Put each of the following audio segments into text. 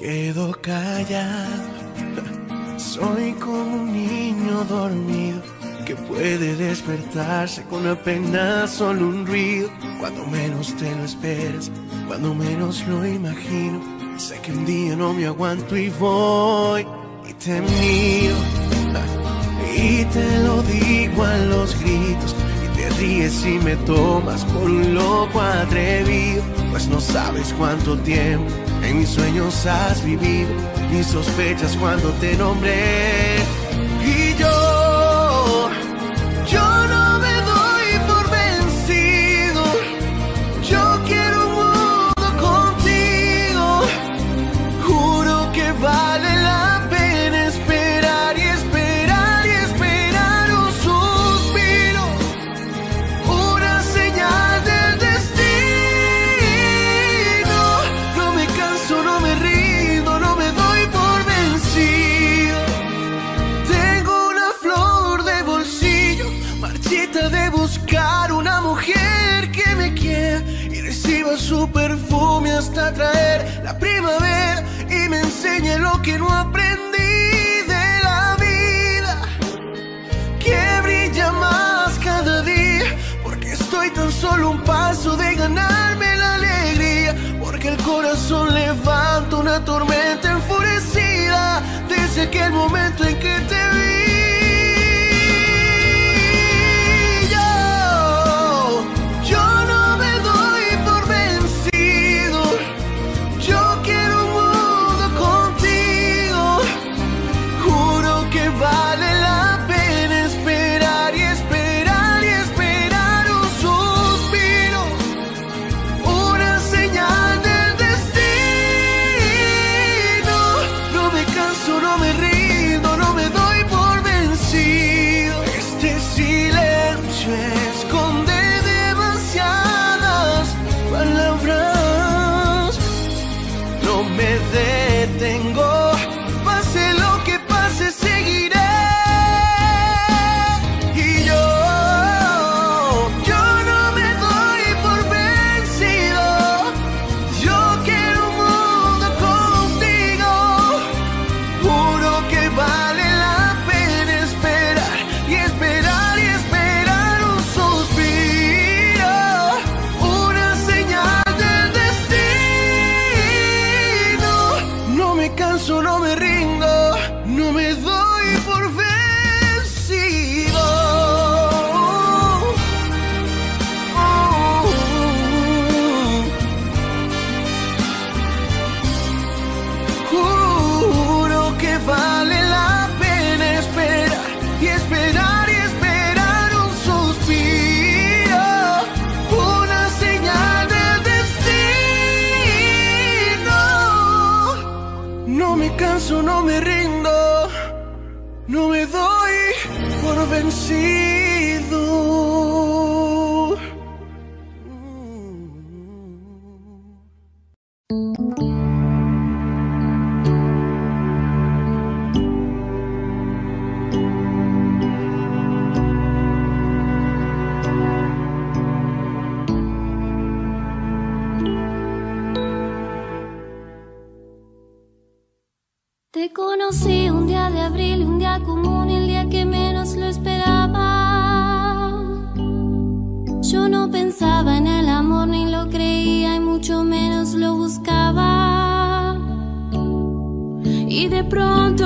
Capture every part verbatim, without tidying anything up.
quedo callado. Soy como un niño dormido que puede despertarse con apenas solo un ruido. Cuando menos te lo esperas, cuando menos lo imagino. Sé que un día no me aguanto y voy y te miro, y te lo digo a los gritos. Te ríes y me tomas por un loco atrevido, pues no sabes cuánto tiempo en mis sueños has vivido, ni sospechas cuando te nombré. Y yo, yo no me doy por vencido. Yo quiero un mundo contigo. Juro que vale la pena esperar y esperar y esperar un suspiro. Una señal del destino. No me canso, no me rindo, no me doy por vencido. Tengo una flor de bolsillo, marchita de buscar una mujer que me quiera y reciba su perfume hasta traer la primavera y me enseñe lo que no aprendí de la vida, que brilla más cada día, porque estoy tan solo un paso de ganarme la alegría, porque el corazón levanta una tormenta enfurecida desde aquel momento en que te vi. Yo, yo no me doy por vencido. Yo quiero un mundo contigo. Juro que vale la pena esperar y esperar y esperar un suspiro. Una señal del destino. No me canso, no me rindo, no me doy por vencido. Este silencio esconde demasiadas palabras. No me detengo, pase lo que pase, seguiré. Y yo, yo no me doy por vencido. Yo quiero un mundo contigo. Juro que vale la pena esperar y esperar y esperar un suspiro. Una señal del destino. No me canso, no me rindo, no me doy por vencido. Juro que vale la pena esperar y esperar y esperar un suspiro. Una señal del destino. No me canso, no me rindo, no me doy por vencido. Te conocí un día de abril, un día común, el día que menos lo esperaba. Yo no pensaba en el amor, ni lo creía y mucho menos lo buscaba. Y de pronto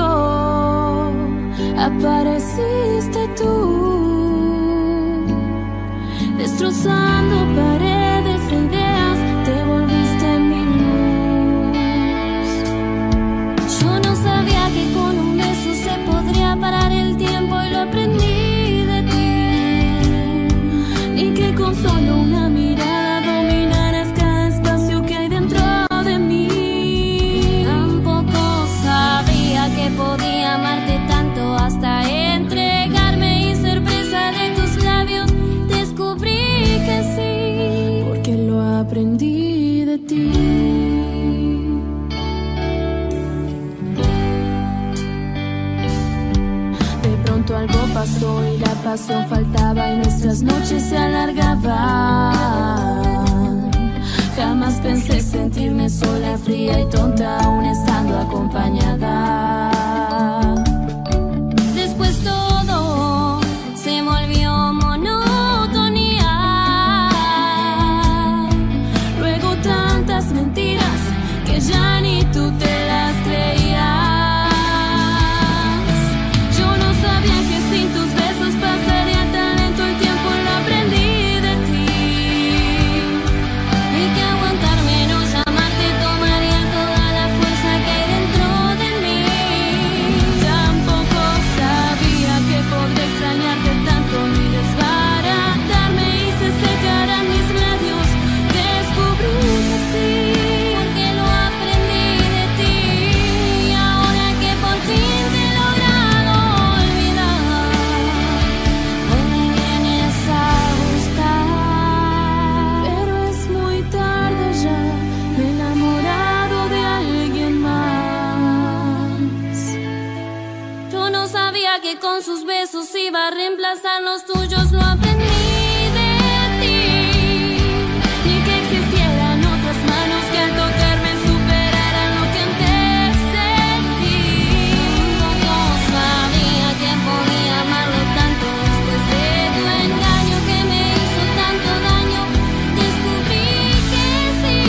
apareciste tú, destrozando paredes e ideas, te volviste mi luz. Yo no sabía que con un beso se podría parar el tiempo y lo aprendí de ti, y que con solo una mirada dominarás cada espacio que hay dentro de mí. Tampoco sabía que podía amarte tanto hasta entregarme y ser presa de tus labios. Descubrí que sí, porque lo aprendí de ti. Algo pasó y la pasión faltaba y nuestras noches se alargaban. Jamás Jamás pensé sentirme sola, fría y tonta, aún estando acompañada. Después todo se volvió monotonía. Luego tantas mentiras que ya ni tú te las creías. Yo no sabía que sin tus besos pasaría tan lento el tiempo, lo aprendí de ti. Y que aguantarme, no llamarte, tomaría toda la fuerza que hay dentro de mí. Tampoco sabía que podría extrañarte tanto ni desbaratarme y se secaran mis labios. Descubrí que sí, porque lo aprendí de ti. Y ahora que por fin te he logrado olvidar, hoy me vienes a buscar. Pero es muy tarde ya, me he enamorado de alguien más. Yo no sabía que con sus besos iba a reemplazar los tuyos, lo aprendí de ti. Ni que existieran otras manos que al tocarme superaran lo que antes sentí. No sabía que podía amarlo tanto después de tu engaño que me hizo tanto daño. Descubrí que sí,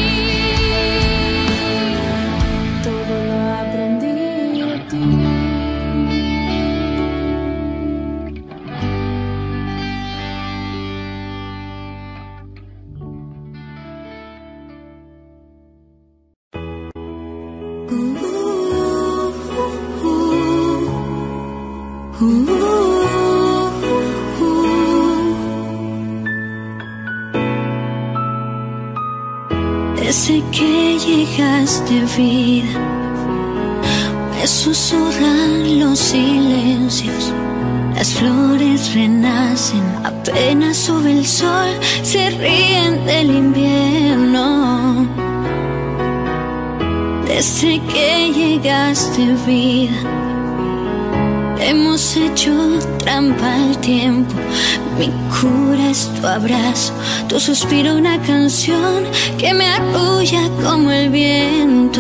todo lo aprendí de ti. Desde que llegaste, vida, me susurran los silencios. Las flores renacen, apenas sube el sol, se ríen del invierno. Desde que llegaste, vida, hemos hecho trampa al tiempo. Mi cura es tu abrazo, tu suspiro una canción que me arrulla como el viento.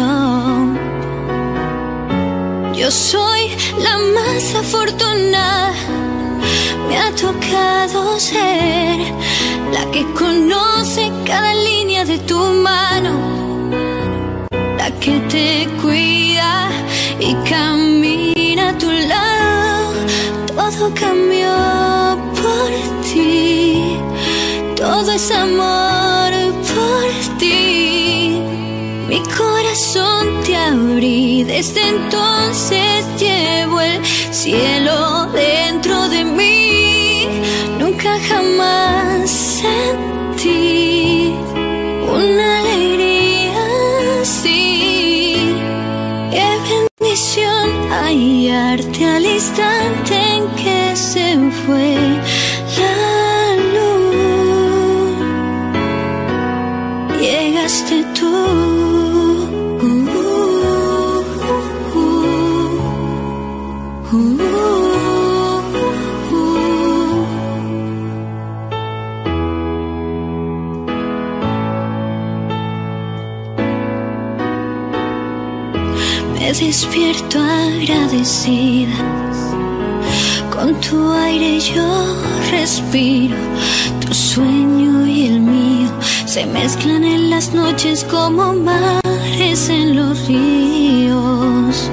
Yo soy la más afortunada, me ha tocado ser la que conoce cada línea de tu mano, la que te cuida y camina a tu lado. Todo cambió por ti, todo es amor por ti. Mi corazón te abrí, desde entonces llevo el cielo dentro de mí. Nunca jamás sentí una alegría así. Qué bendición hallarte al instante en que se fue la luz. Llegaste tú. Me despierto agradecida, con tu aire yo respiro, tu sueño y el mío se mezclan en las noches como mares en los ríos.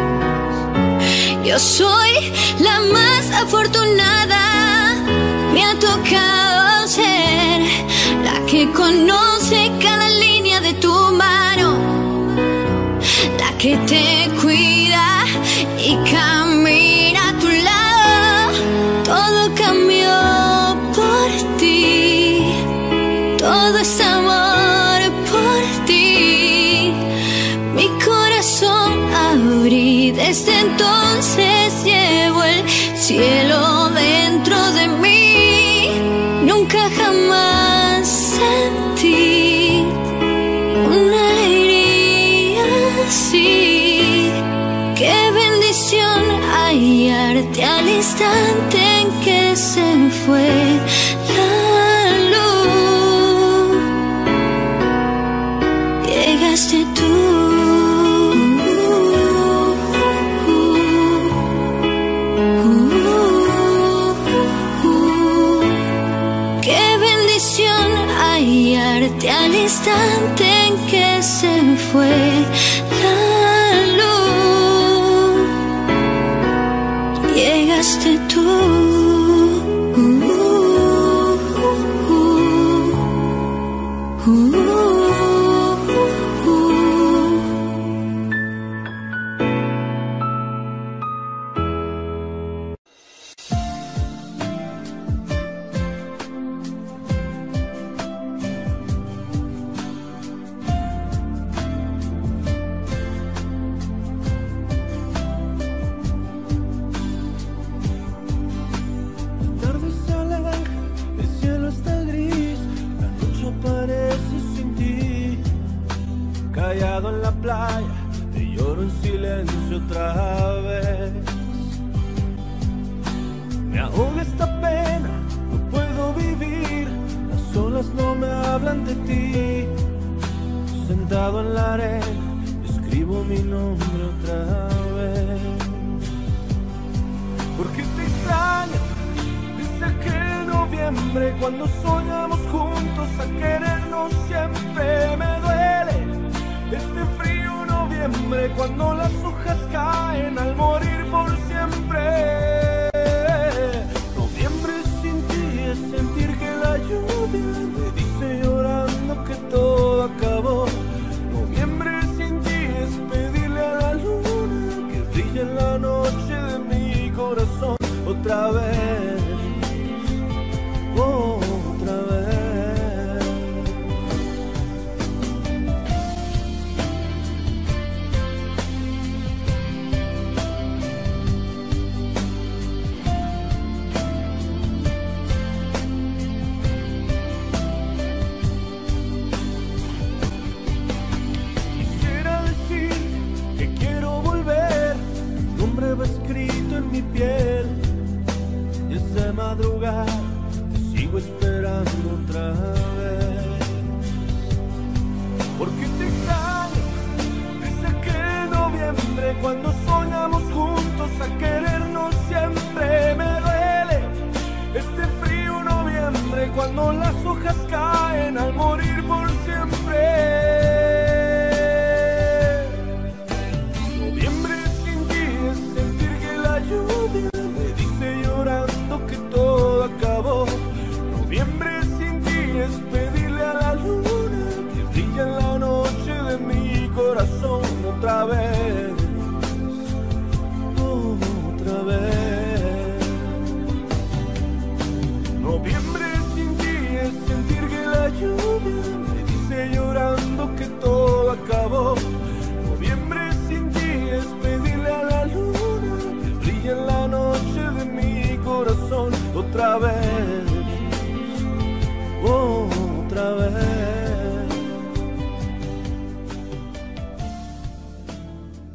Yo soy la más afortunada, me ha tocado ser la que conoce cada línea de tu mano, la que te cuida y camina a tu lado. Todo cambió por ti, todo es amor por ti. Mi corazón abrí, desde entonces llevo el cielo dentro de mí. Nunca jamás sentí una alegría así. Qué bendición hallarte al instante en que se fue la luz. llegaste tú. Hallarte al instante en que se fue la luz, llegaste tú. Callado en la playa, te lloro en silencio otra vez. Me ahoga esta pena, no puedo vivir. Las olas no me hablan de ti. Sentado en la arena, escribo mi nombre otra vez. Porque te extraño desde aquel noviembre, cuando soñamos juntos a querernos siempre. Me duele este frío noviembre, cuando las hojas caen al morir por siempre. Noviembre sin ti es sentir que la lluvia me dice llorando que todo acabó. Noviembre sin ti es pedirle a la luna que brille en la noche de mi corazón otra vez, oh, otra vez. Escrito en mi piel, y es de madrugada, te sigo esperando otra vez. Porque te extraño desde aquel noviembre, cuando soñamos juntos a querernos siempre. Me duele este frío noviembre, cuando las hojas caen al morir por siempre. Lluvia me dice llorando que todo acabó. Noviembre sin ti es pedirle a la luna que brille en la noche de mi corazón otra vez, oh, otra vez. Noviembre sin ti es sentir que la lluvia me dice llorando que todo acabó. Noviembre sin ti es pedirle a la luna en la noche de mi corazón otra vez, oh, otra vez.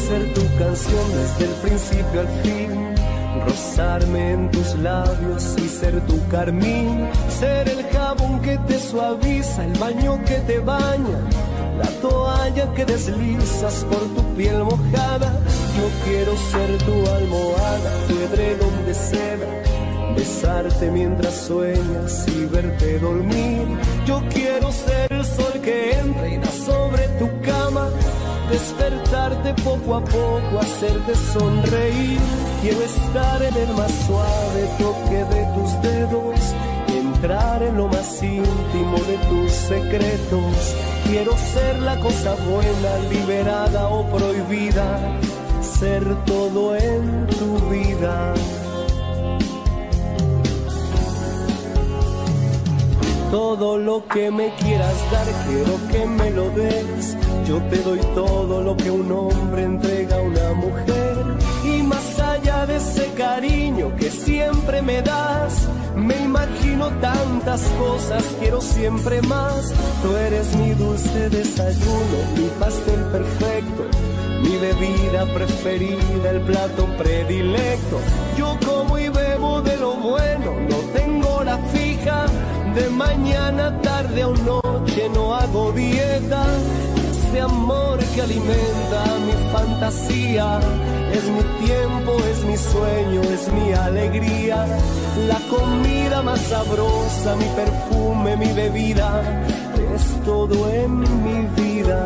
ser tu canción desde el principio al fin, rozarme en tus labios y ser tu carmín, ser el jabón que te suaviza, el baño que te baña, la toalla que deslizas por tu piel mojada. Yo quiero ser tu almohada, tu edredón de seda, besarte mientras sueñas y verte dormir. Yo quiero ser el sol que entra y da sobre tu cama, despertarte poco a poco, hacerte sonreír. Quiero estar en el más suave toque de tus dedos, entrar en lo más íntimo de tus secretos. Quiero ser la cosa buena, liberada o prohibida, ser todo en tu vida. Todo lo que me quieras dar, quiero que me lo des. Yo te doy todo lo que un hombre entrega a una mujer. Y más allá de ese cariño que siempre me das, me imagino tantas cosas, quiero siempre más. Tú eres mi dulce desayuno, mi pastel perfecto, mi bebida preferida, el plato predilecto. Yo como y bebo de lo bueno, no tengo hora fija, de mañana, tarde o noche no hago dieta. Este amor que alimenta mi fantasía, es mi tiempo, es mi sueño, es mi alegría. La comida más sabrosa, mi perfume, mi bebida, es todo en mi vida.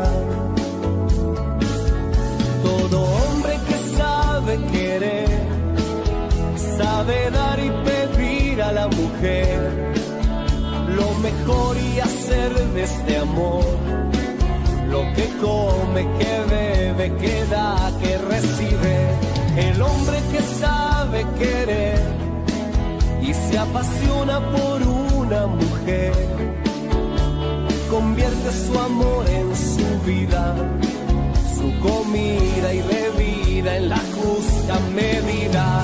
Todo hombre que sabe querer, sabe dar y pedir a la mujer lo mejor y hacer de este amor lo que come, que bebe, que da, que recibe. El hombre que sabe querer y se apasiona por una mujer, convierte su amor en su vida, su comida y bebida en la justa medida.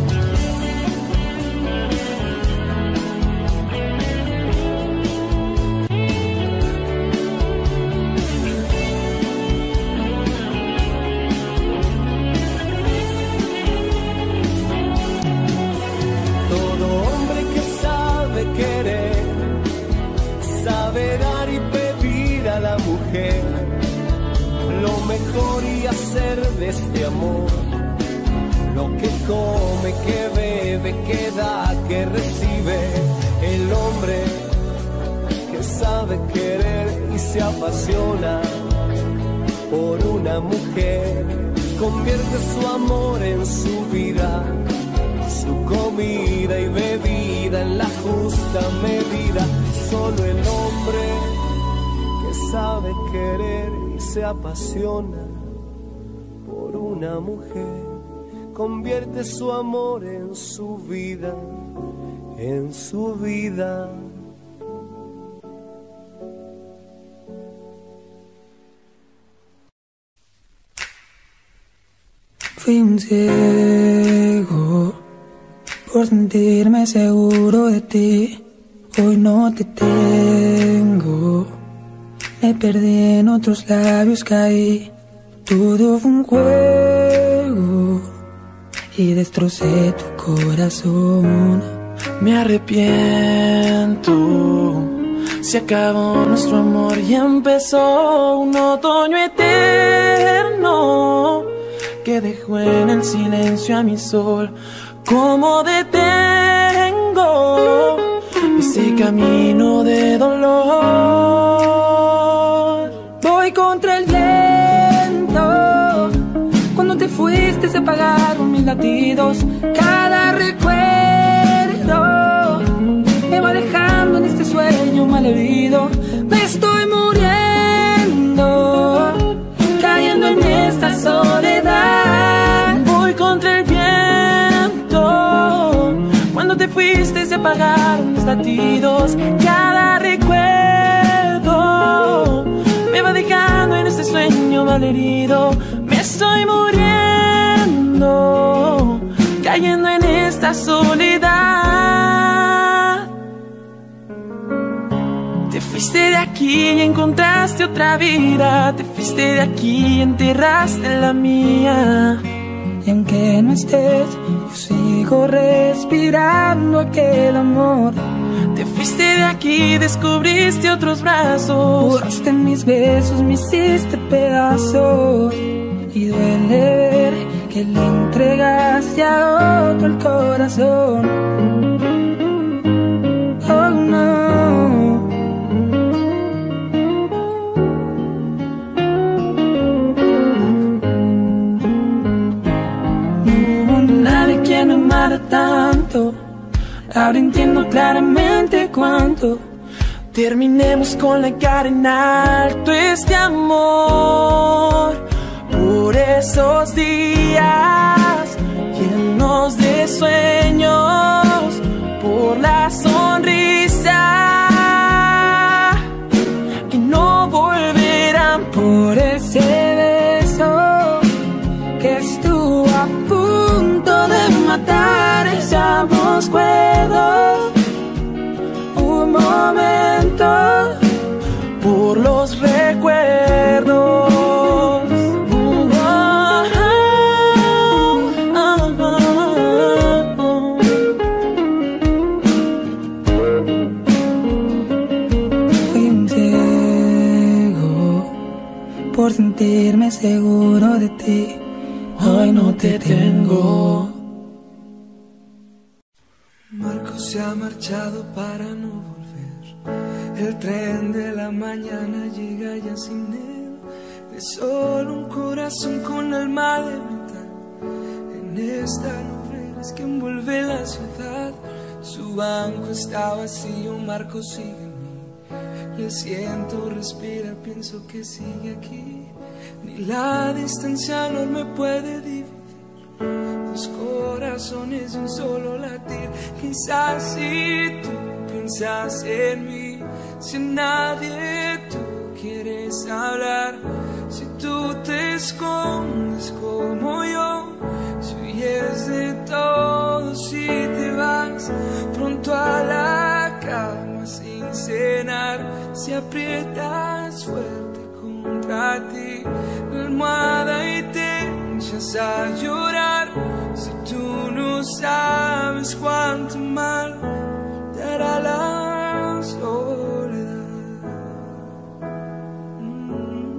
Querer, sabe dar y pedir a la mujer lo mejor y hacer de este amor lo que come, que bebe, que da, que recibe. El hombre que sabe querer y se apasiona por una mujer, convierte su amor en su vida, su comida y bebida en la justa medida. Solo el hombre que sabe querer y se apasiona por una mujer, convierte su amor en su vida, en su vida. Fui un ciego por sentirme seguro de ti. Hoy no te tengo, me perdí en otros labios, caí. Todo fue un juego y destrocé tu corazón. Me arrepiento, se acabó nuestro amor y empezó un otoño eterno que dejó en el silencio a mi sol. ¿Cómo detengo ese camino de dolor? Voy contra el viento, cuando te fuiste se apagaron mis latidos. Cada recuerdo me va dejando en este sueño malherido. Me estoy muriendo, cayendo en esta soledad. Voy contra el viento, cuando te fuiste se apagaron mis latidos. Cada recuerdo me va dejando en este sueño malherido. Me estoy muriendo, cayendo en esta soledad. Te fuiste de aquí y encontraste otra vida. Te fuiste de aquí y enterraste la mía. Y aunque no estés, yo sigo respirando aquel amor. Te fuiste de aquí y descubriste otros brazos. Borraste mis besos, me hiciste pedazos. Y duele ver que le entregaste a otro el corazón. Oh no. No hubo nadie quien me amara tanto. Ahora entiendo claramente cuánto. Terminemos con la cara en alto este amor. Por esos días llenos de sueños, por la sonrisa que no volverán, por ese beso que estuvo a punto de matar. Estamos cuerdos un momento, por los recuerdos. Por sentirme seguro de ti, hoy no te tengo. Marcos se ha marchado para no volver. El tren de la mañana llega ya sin él. De solo un corazón con alma de metal. En esta nube que envuelve la ciudad. Su banco está vacío, Marcos sigue en mí. Le siento, respira, pienso que sigue aquí. Ni la distancia no me puede dividir. Dos corazones y un solo latir. Quizás si tú piensas en mí, si en nadie tú quieres hablar, si tú te escondes como yo, si huyes de todo, si te vas pronto a la cama sin cenar, si aprietas fuerte contra ti la almohada y te echas a llorar, si tú no sabes cuánto mal te hará la soledad. Mm.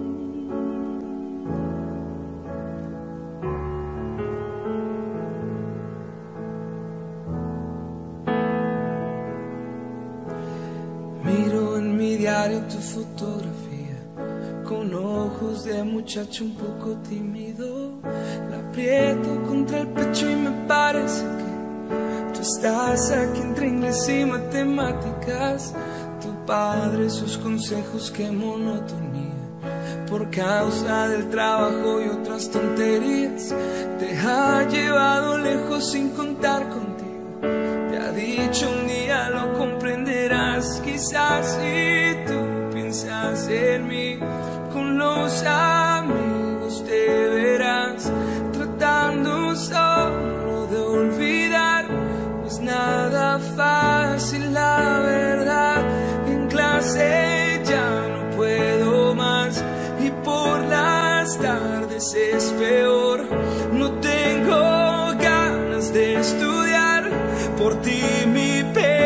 Miro en mi diario tu fotografía con ojos de muchacho un poco tímido. La aprieto contra el pecho y me parece que tú estás aquí entre inglés y matemáticas. Tu padre, sus consejos, qué monotonía. Por causa del trabajo y otras tonterías, te ha llevado lejos sin contar contigo. Te ha dicho un día lo comprenderás. Quizás si tú piensas en mí, con los amigos te verás tratando solo de olvidar. No es nada fácil, la verdad. En clase ya no puedo más y por las tardes es peor. No tengo ganas de estudiar, por ti mi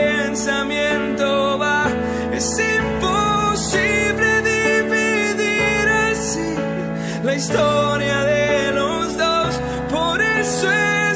pensamiento va. Es imposible dividir así la historia de los dos. Por eso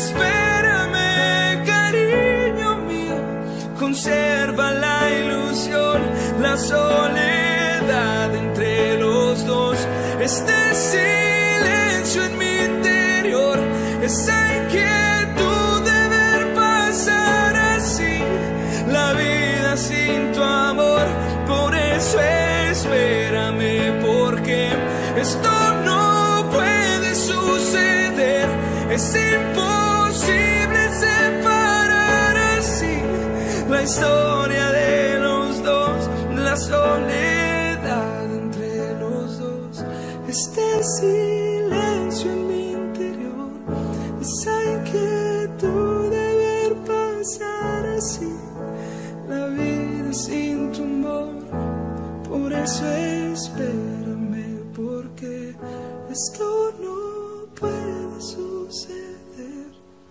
espérame, cariño mío. Conserva la ilusión, la soledad entre los dos. Este silencio en mi interior, esa inquietud de ver pasar así la vida sin tu amor. Por eso espérame, porque esto no puede suceder. Es imposible separar así la historia de los dos, la soledad entre los dos. Este silencio en mi interior, esa inquietud de ver pasar así la vida sin tu amor. Por Por eso espérame, porque esto no puede suceder.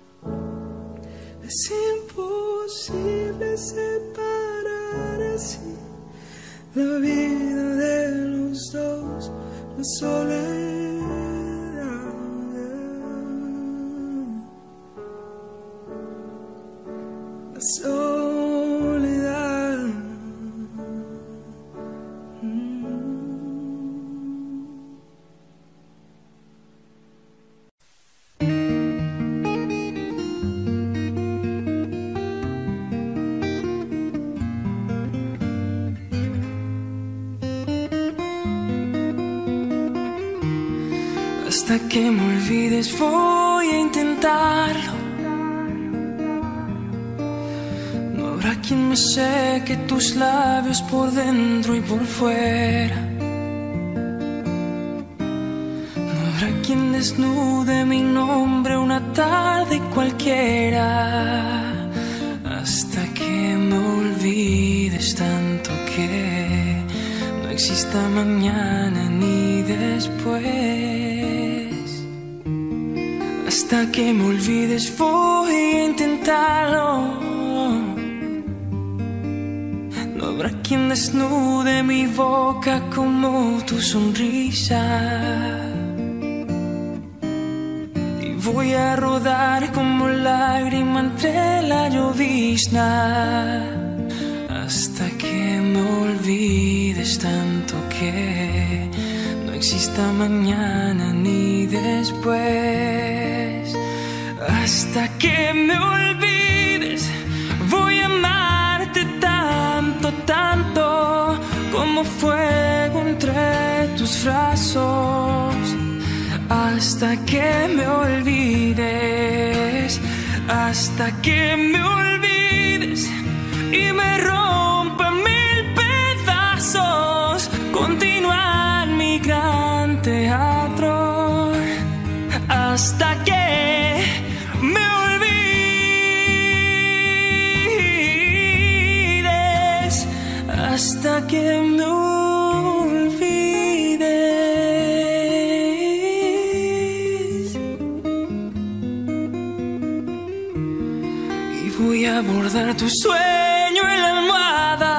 Es imposible separar así la vida de los dos, la soledad, la soledad. Hasta que me olvides voy a intentarlo. No habrá quien me seque tus labios por dentro y por fuera. No habrá quien desnude mi nombre una tarde cualquiera. Hasta que me olvides tanto que no exista mañana ni después. Hasta que me olvides voy a intentarlo. No habrá quien desnude mi boca como tu sonrisa. Y voy a rodar como lágrima entre la llovizna. Hasta que me olvides tanto que no exista mañana ni después. Hasta que me olvides voy a amarte tanto, tanto como fuego entre tus brazos. Hasta que me olvides, hasta que me olvides y me rompan mil pedazos. Continuar mi gran teatro hasta que me olvides, hasta que me olvides. Y voy a abordar tu sueño en la almohada,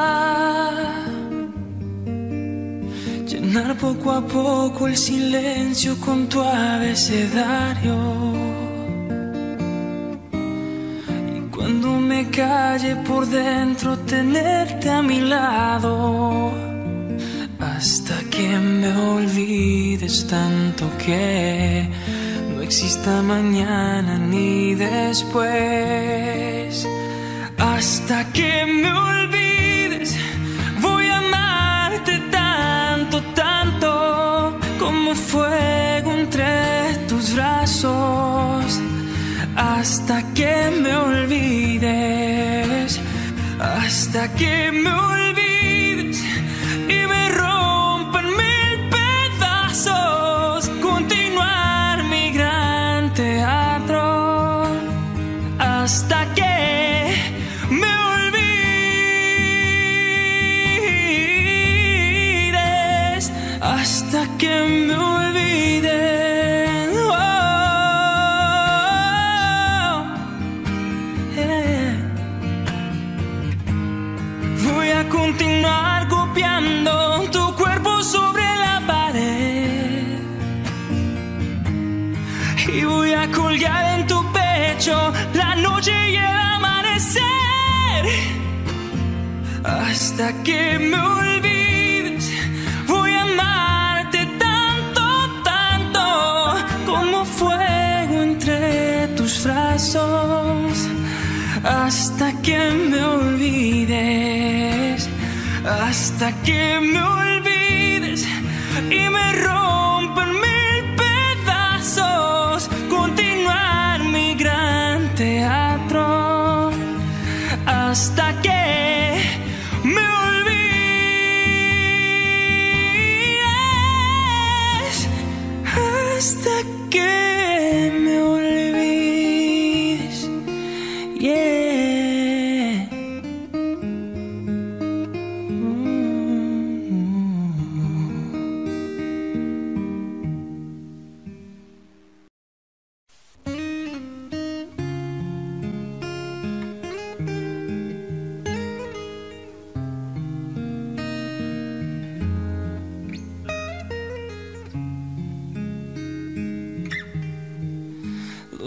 llenar poco a poco el silencio con tu abecedario. Y cuando me calle por dentro tenerte a mi lado, hasta que me olvides tanto que no exista mañana ni después. Hasta que me olvides voy a amarte tanto, tanto como fuego entre tus brazos. Hasta que me olvides, hasta que me olvides y me rompan mil pedazos. Continuar mi gran teatro hasta que me olvides, hasta que me olvides. Oh, yeah. Voy a continuar copiando tu cuerpo sobre la pared y voy a colgar en tu pecho la noche y el amanecer. Hasta que me olvides voy a amarte tanto, tanto como fuego entre tus brazos. Hasta que me olvides, hasta que me olvides y me rompan mil pedazos. Continuar mi gran teatro hasta que me olvides, hasta que me olvides, yeah. Mm-hmm.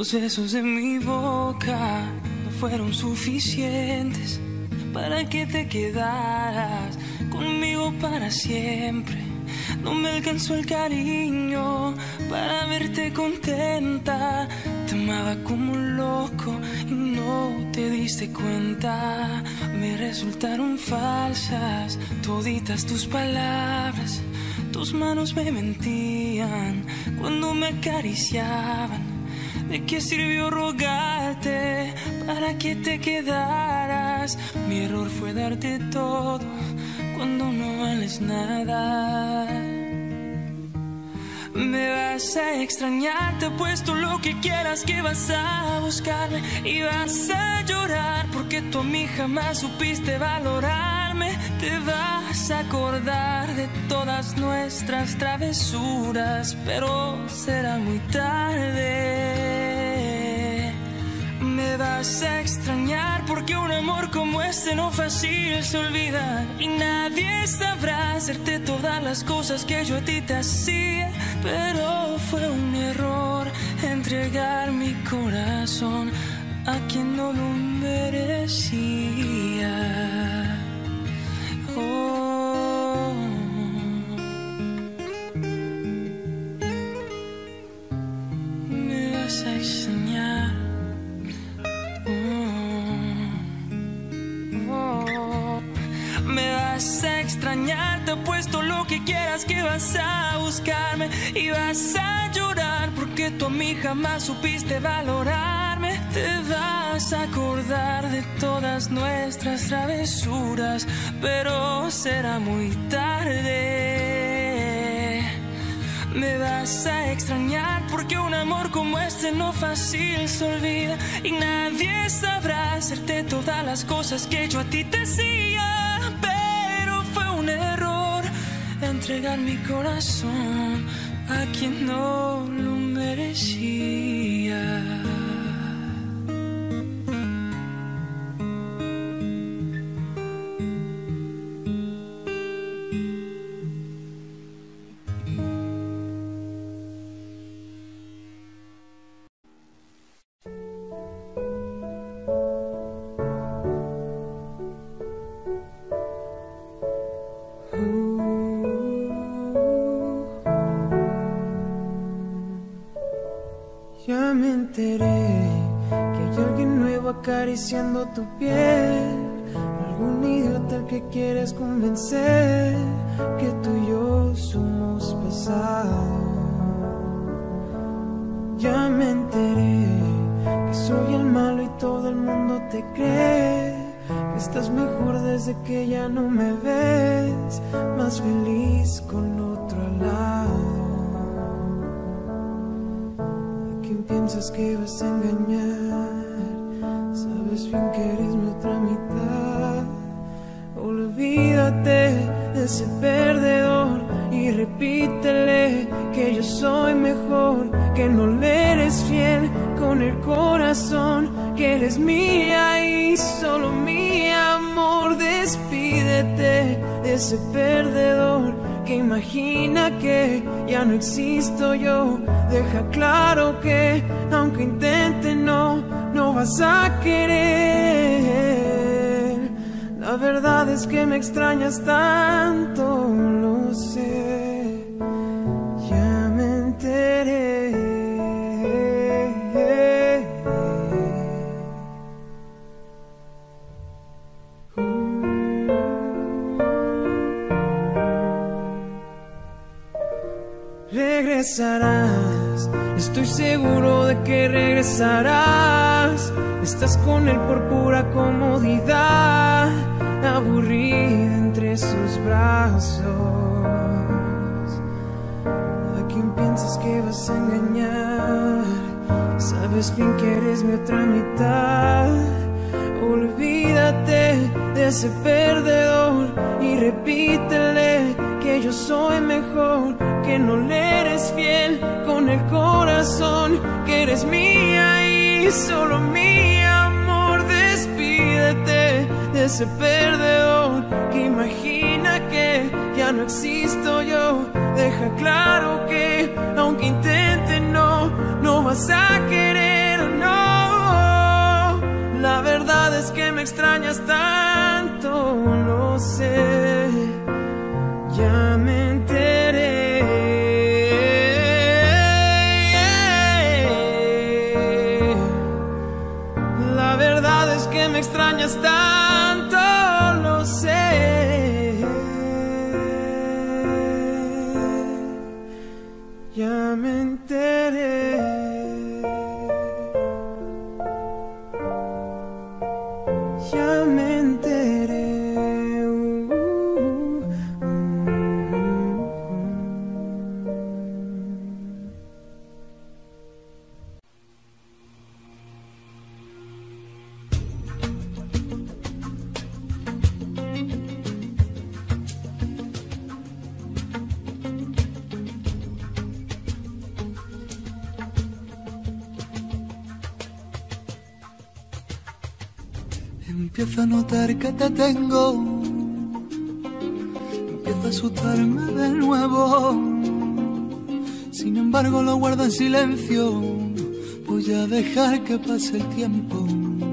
Los besos de mi boca no fueron suficientes para que te quedaras conmigo para siempre. No me alcanzó el cariño para verte contenta. Te amaba como un loco y no te diste cuenta. Me resultaron falsas toditas tus palabras. Tus manos me mentían cuando me acariciaban. ¿De qué sirvió rogarte para que te quedaras? Mi error fue darte todo cuando no vales nada. Me vas a extrañar, te apuesto lo que quieras que vas a buscarme y vas a llorar porque tú a mí jamás supiste valorarme. Te vas a acordar de todas nuestras travesuras, pero será muy tarde. Me vas a extrañar porque un amor como este no fácil se olvida y nadie sabrá hacerte todas las cosas que yo a ti te hacía. Pero fue un error entregar mi corazón a quien no lo merecía. Oh. Me vas a extrañar. Me vas a extrañar, te apuesto lo que quieras que vas a buscarme y vas a llorar porque tú a mí jamás supiste valorarme. Te vas a acordar de todas nuestras travesuras, pero será muy tarde. Me vas a extrañar porque un amor como este no fácil se olvida y nadie sabrá hacerte todas las cosas que yo a ti te hacía. Pero fue un error entregar mi corazón a quien no lo merecía. Ya me enteré que hay alguien nuevo acariciando tu piel, algún idiota al que quieres convencer que tú y yo somos pasado. Ya me enteré que soy el malo y todo el mundo te cree que estás mejor desde que ya no me ves, más feliz con otro al lado. Piensas que vas a engañar, sabes bien que eres mi otra mitad. Olvídate de ese perdedor y repítele que yo soy mejor, que no le eres fiel con el corazón, que eres mía y solo mi amor. Despídete de ese perdedor que imagina que ya no existo yo. Deja claro que aunque intente no, no vas a querer. La verdad es que me extrañas tanto, lo sé. Ya me enteré. Regresarás, estoy seguro de que regresarás. Estás con él por pura comodidad, aburrida entre sus brazos. ¿A quién piensas que vas a engañar? Sabes bien que eres mi otra mitad. Olvídate de ese perdedor y repítele que yo soy mejor, que no le eres fiel con el corazón, que eres mía y solo mi amor. Despídete de ese perdedor que imagina que ya no existo yo. Deja claro que aunque intente no, no vas a querer. me extrañas tanto, lo sé, ya me enteré. La verdad es que me extrañas tanto, lo sé, ya me enteré. Ya me enteré. Uh, uh, uh. Empiezo a notar que te tengo, empiezo a asustarme de nuevo. Sin embargo lo guardo en silencio, voy a dejar que pase el tiempo.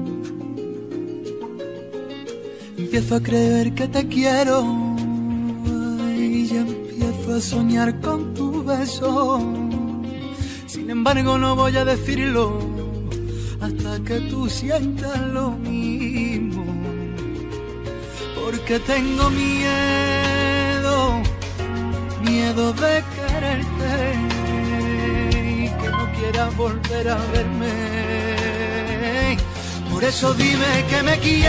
Empiezo a creer que te quiero y ya empiezo a soñar con tu beso. Sin embargo no voy a decirlo hasta que tú sientas lo mismo, porque tengo miedo, miedo de quererte y que no quieras volver a verme. Por eso dime que me quieres,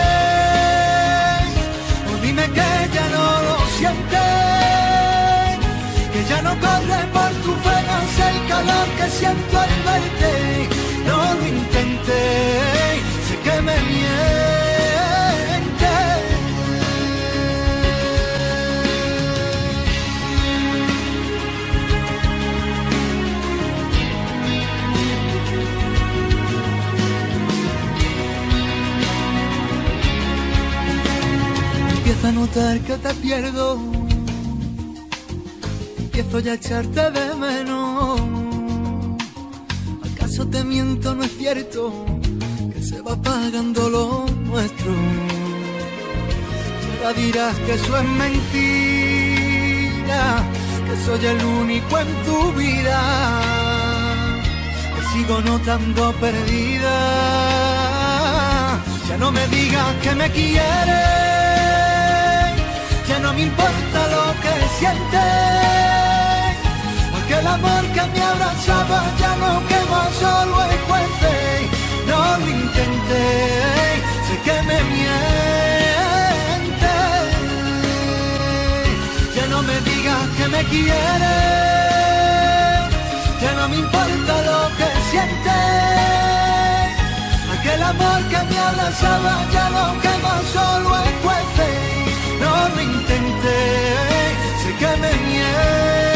o dime que ya no lo sientes, que ya no corre por tus venas el calor que siento al verte. No lo intenté, sé que me mientes. Empiezo a notar que te pierdo, empiezo ya a echarte de menos. ¿Acaso te miento? No es cierto que se va apagando lo nuestro. Ya dirás que eso es mentira, que soy el único en tu vida. Te sigo notando perdida. Ya no me digas que me quieres, ya no me importa lo que sientes, porque el amor que me abrazaba ya no quema, solo escuece. No lo intenté, sé que me mientes. Ya no me digas que me quieres, ya no me importa lo que sientes, aquel amor que me abrazaba ya no quema, solo escuece. No lo intenté, sé que me mientes.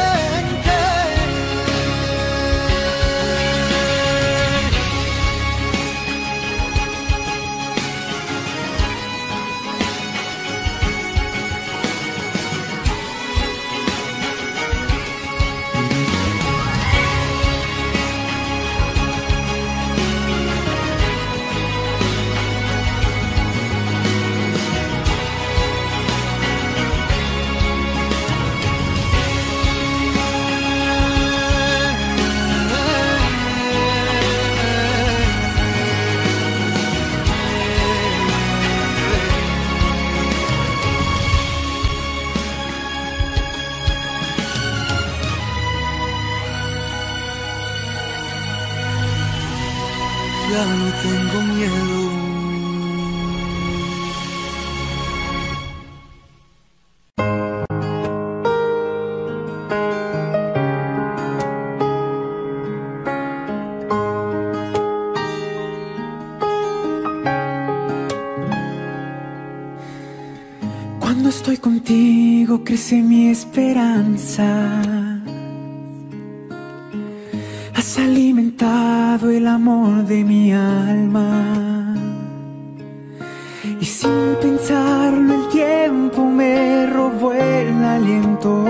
Ya no tengo miedo. Cuando estoy contigo crece mi esperanza. Has alimentado el amor de mi alma y sin pensarlo el tiempo me robó el aliento.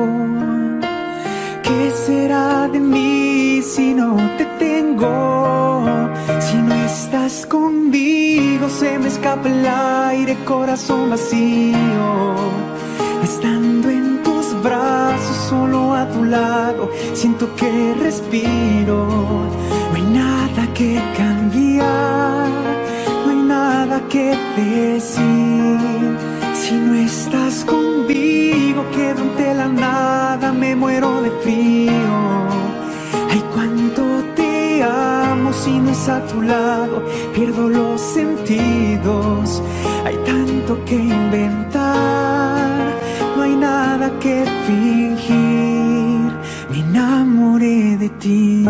¿Qué será de mí si no te tengo? Si no estás conmigo se me escapa el aire, corazón vacío. Estando en tus brazos, solo a tu lado, siento que respiro. No hay nada que cambiar, no hay nada que decir. Si no estás conmigo, quedo ante la nada, me muero de frío. Ay, cuánto te amo, si no es a tu lado, pierdo los sentidos. Hay tanto que inventar, no hay nada que fingir. Me enamoré de ti.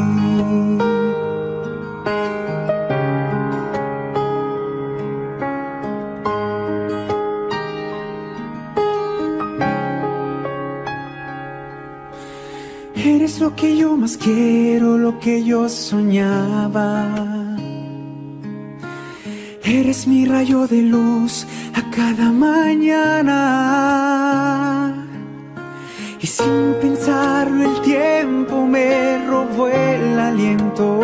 Eres lo que yo más quiero, lo que yo soñaba. Eres mi rayo de luz a cada mañana. Y sin pensarlo el tiempo me robó el aliento.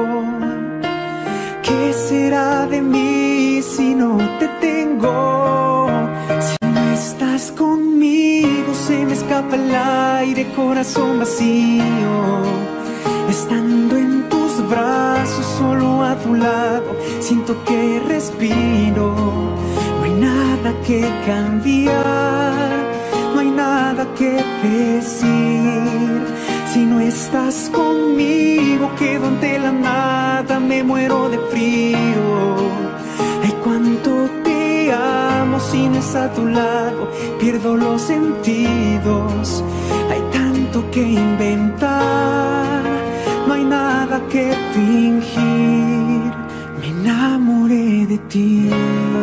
¿Qué será de mí si no te tengo? Si no estás conmigo, se me escapa el aire, corazón vacío. Estando en tus brazos, solo a tu lado, siento que respiro. No hay nada que cambiar, no hay nada que decir. Si no estás conmigo, quedo ante la nada, me muero de frío. Ay, cuánto te amo, si no es a tu lado, pierdo los sentidos. Hay tanto que inventar, no hay nada que fingir. Me enamoré de ti.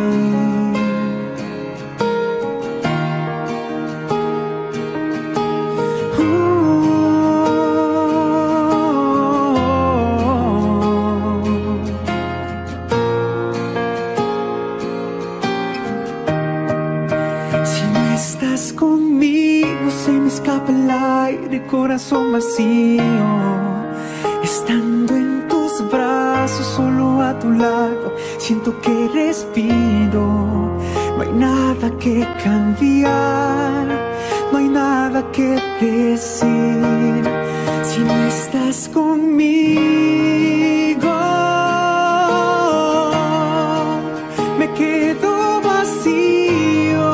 El aire, corazón vacío. Estando en tus brazos, solo a tu lado, siento que respiro. No hay nada que cambiar, no hay nada que decir. Si no estás conmigo, me quedo vacío.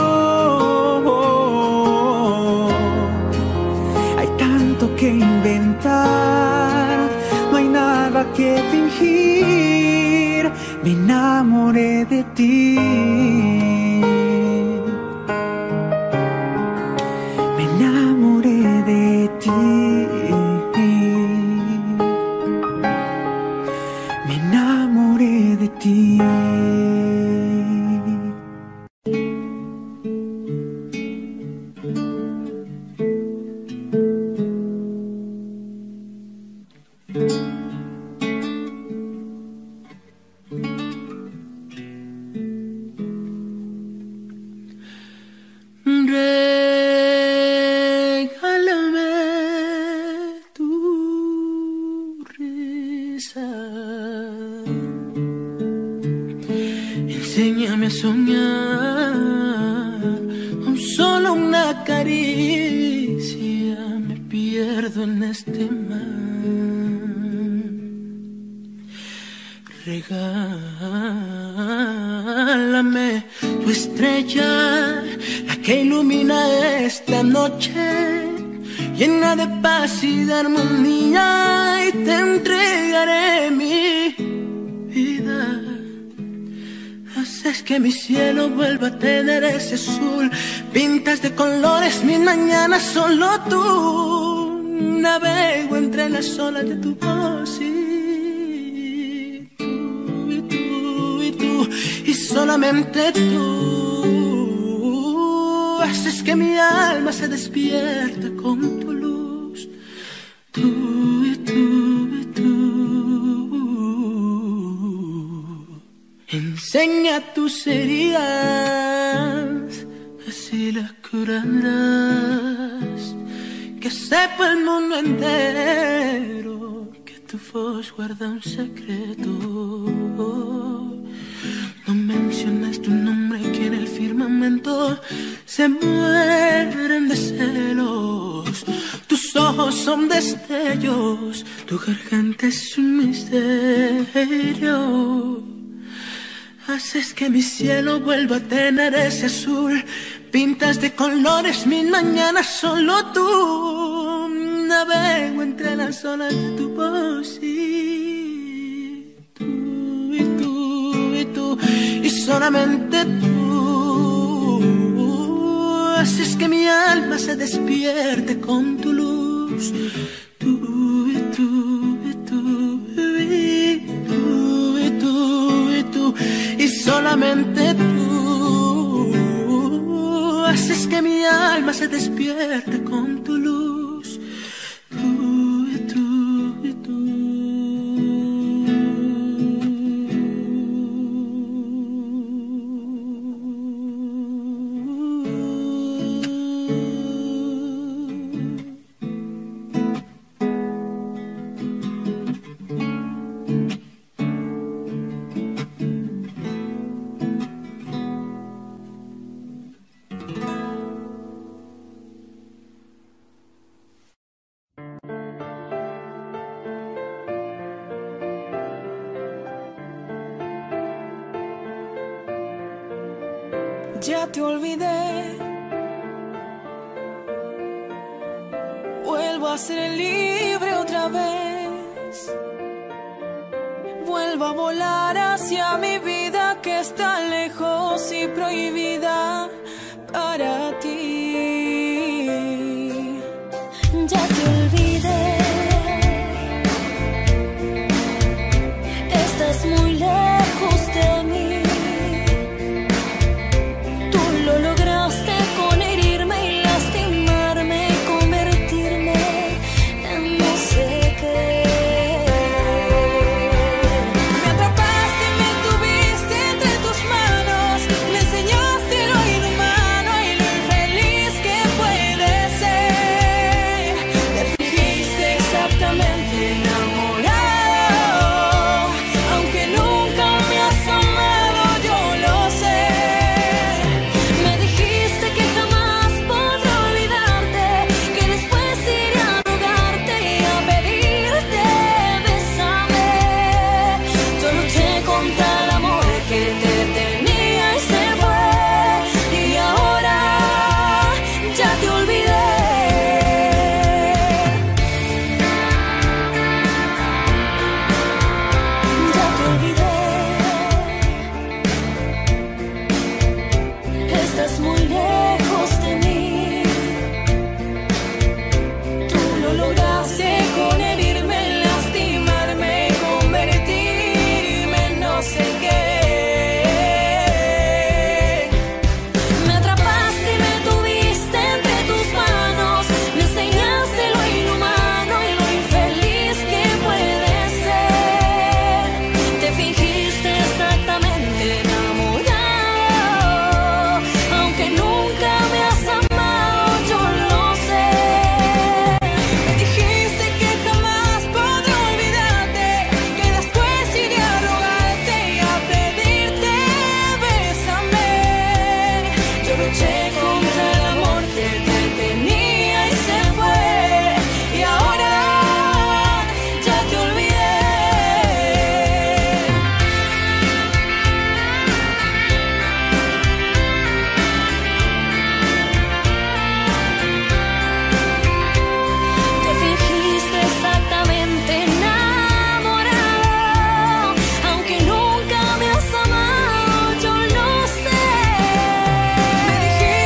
Que inventar, no hay nada que fingir. Me enamoré de ti. Me enamoré de ti. Me enamoré de ti. Enséñame a soñar, con solo una caricia me pierdo en este mar. Regálame tu estrella, la que ilumina esta noche, llena de paz y de armonía, y te entregaré mi vida. Haces que mi cielo vuelva a tener ese azul, pintas de colores mis mañanas, solo tú. Navego entre las olas de tu voz y tú, y tú, y tú, y solamente tú. Haces que mi alma se despierte con tu luz, tú y tú, y tú. Enseña tus heridas, así las curarás. Que sepa el mundo entero que tu voz guarda un secreto. mencionas tu nombre que en el firmamento se mueren de celos. Tus ojos son destellos, tu garganta es un misterio. Haces que mi cielo vuelva a tener ese azul. Pintas de colores mis mañanas, solo tú. Navego entre las olas de tu voz y tú, y tú, y tú, y solamente tú. Haces que mi alma se despierte con tu luz. Tú, y tú, y tú, y tú, y tú, y tú, y solamente tú haces que mi alma se despierte con tu luz. Tú, y tú, y tú. Ya te olvidé, vuelvo a ser libre otra vez, vuelvo a volar hacia mi vida que está lejos y prohibida para ti. Ya te olvidé, estás muy lejos de mí. Lo lograste con herirme y lastimarme, convertirme en no sé qué. Me atrapaste y me tuviste entre tus manos, me enseñaste lo inhumano y lo infeliz que puede ser. Te fijiste exactamente enamorado, aunque nunca me has amado, yo lo sé. Me dijiste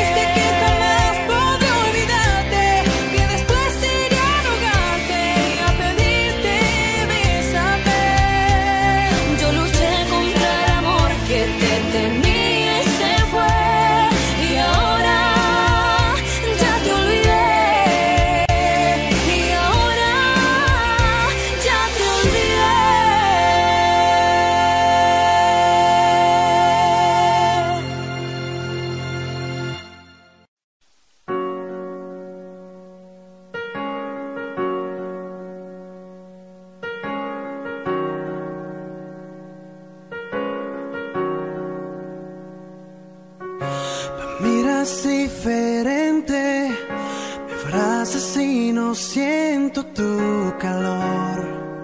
miras diferente, me abrazas y no siento tu calor.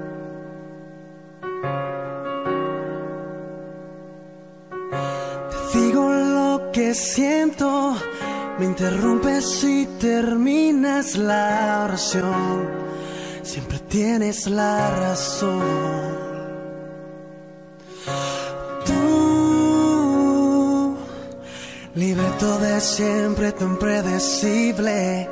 Te digo lo que siento, me interrumpes y terminas la oración. Siempre tienes la razón. Tú, libreto de siempre tan impredecible.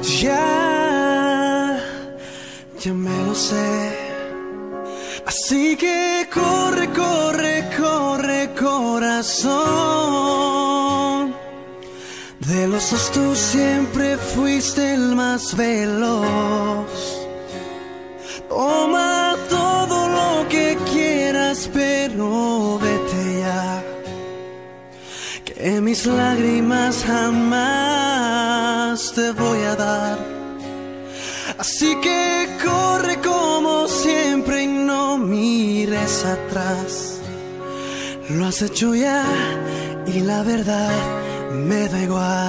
Ya, ya me lo sé. Así que corre, corre, corre, corazón. De los dos tú siempre fuiste el más veloz. Toma todo lo que quieras, pero vete ya. Que mis lágrimas jamás te voy a dar. Así que corre como siempre y no mires atrás. Lo has hecho ya y la verdad me da igual.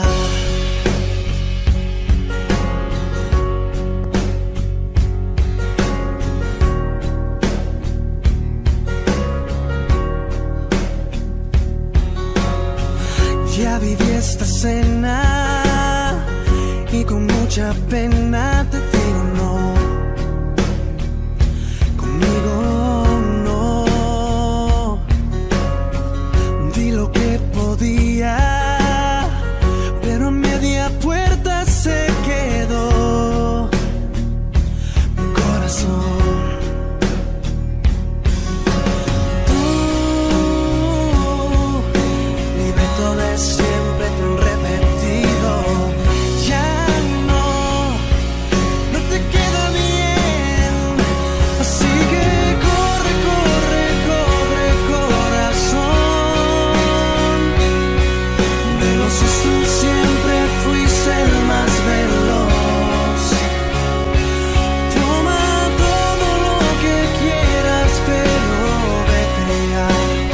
Ya viví esta cena y con mucha pena te digo no. Conmigo no. Di lo que podía, pero a media puerta se quedó mi corazón. De siempre tan repetido, ya no, no te queda bien. Así que corre, corre, corre, corazón. De los dos tú siempre fuiste el más veloz. Toma todo lo que quieras, pero vete ya.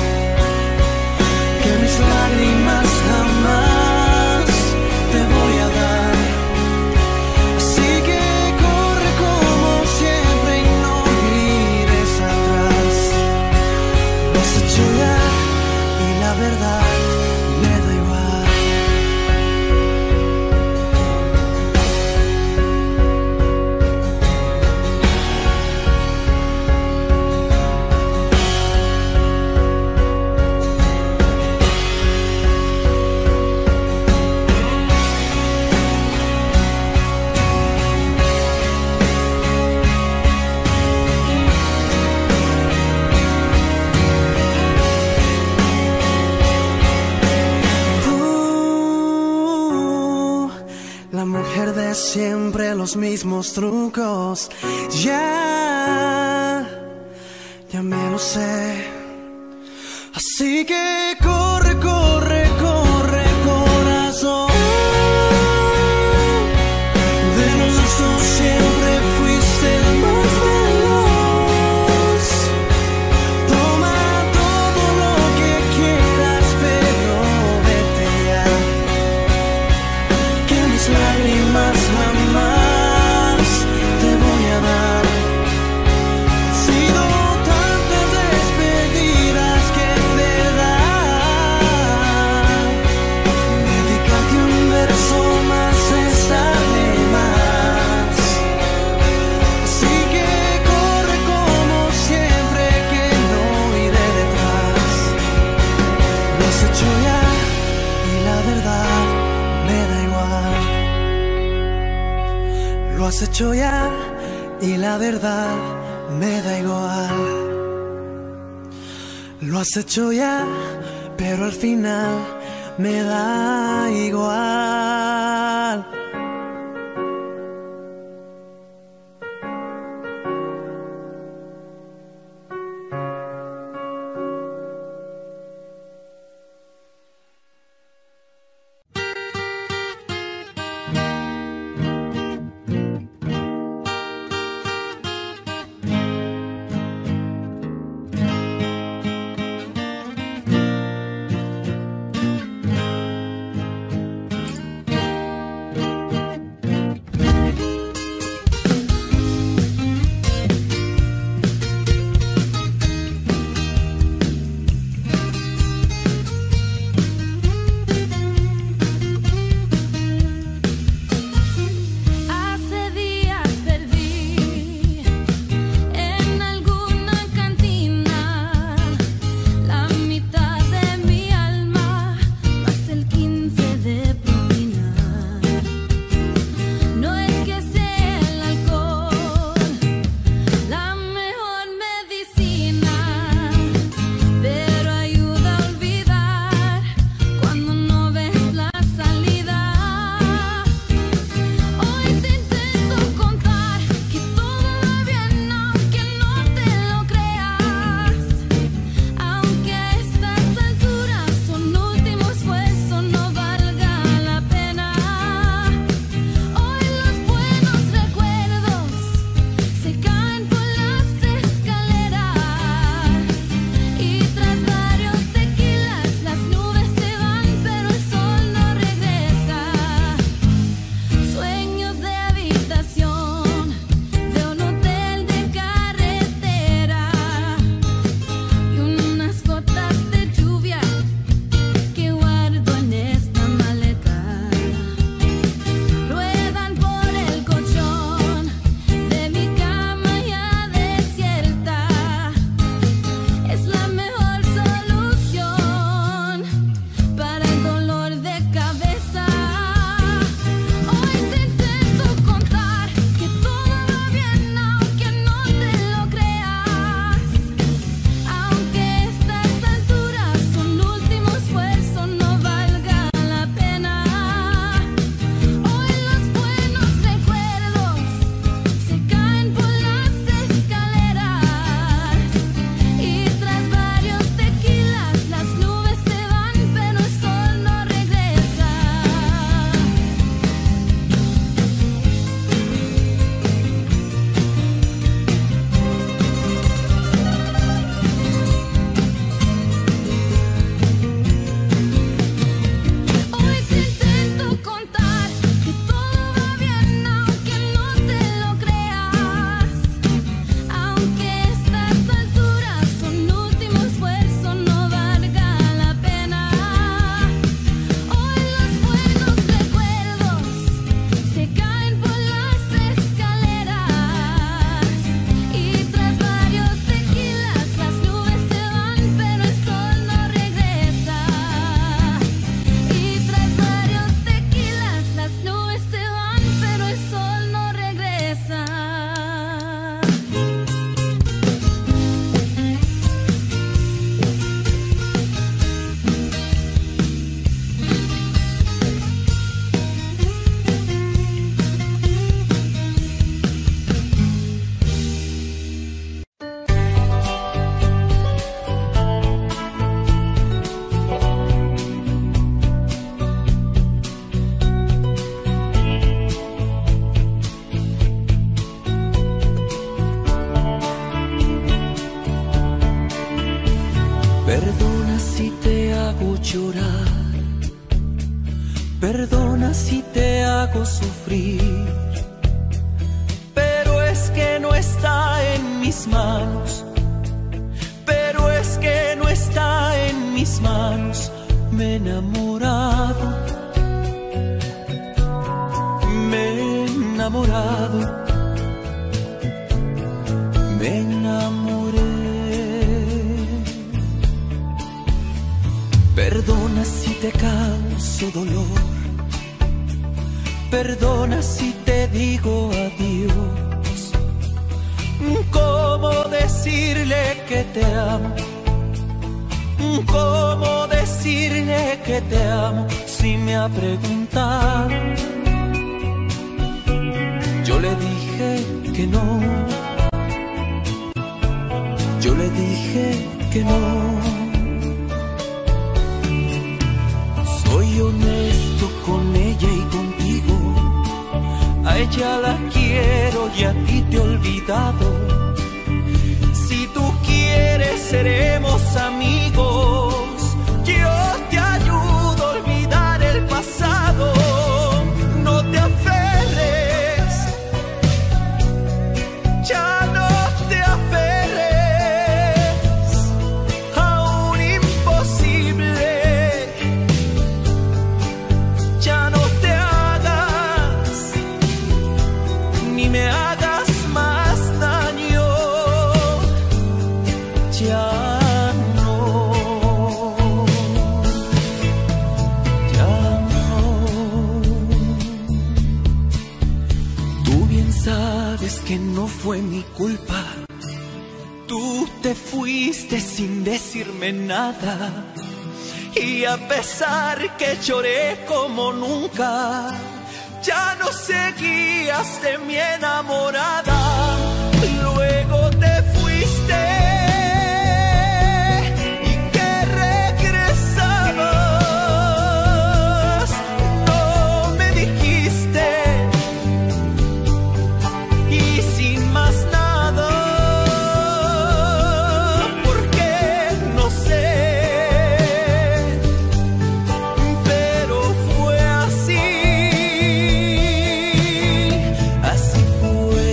Que mis lágrimas jamás te voy a dar. Así que corre como siempre y no mires atrás. Lo has hecho ya y la verdad me da igual. La mujer de siempre, los mismos trucos. Ya, ya me lo sé. Así que corre, corre, corre, corazón. De los dos siempre fuiste el más veloz. Toma todo lo que quieras, pero vete ya. Que mis lágrimas jamás te voy a dar. Han sido tantas despedidas que te dan. Dedícate un verso más, esta de más. Así que corre como siempre, que no iré detrás. Lo has hecho ya y la verdad me da igual. Lo has hecho ya y la verdad me da igual. Lo has hecho ya, pero al final me da igual. Perdona si te hago sufrir, pero es que no está en mis manos. Pero es que no está en mis manos. Me he enamorado, me he enamorado, me enamoré. Perdona si te causo dolor, perdona si te digo adiós. ¿Cómo decirle que te amo? ¿Cómo decirle que te amo si me ha preguntado? Yo le dije que no, yo le dije que no. Soy honesto con ella y contigo. A ella la quiero y a ti te he olvidado. Si tú quieres seremos amigos. Yo te ayudo a olvidar el pasado. No te aferres, ya no te aferres a un imposible. Ya no te hagas, ni me hagas más daño. Ya no, ya no. Tú bien sabes que no fue mi culpa. Tú te fuiste sin decirme nada. Y a pesar que lloré como nunca, ya no seguías de mi enamorada. Luego te fuiste y que regresabas. No me dijiste y sin más nada, porque no sé. Pero fue así, así fue.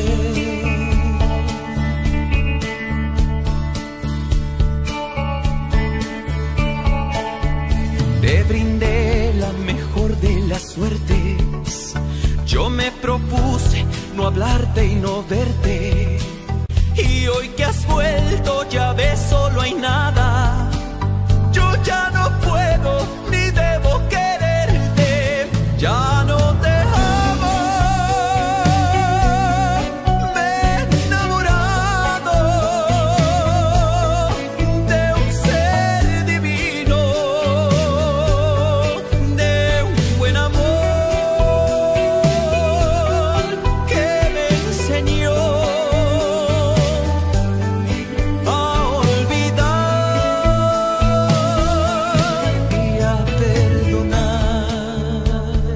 Te brindé la mejor de las suertes. Yo me propuse no hablarte y no verte. Y hoy que has vuelto ya ves, solo hay nada. Yo ya no puedo ni debo quererte. Ya no te amo. Me he enamorado de un ser divino, de un buen amor que me enseñó a olvidar y a perdonar.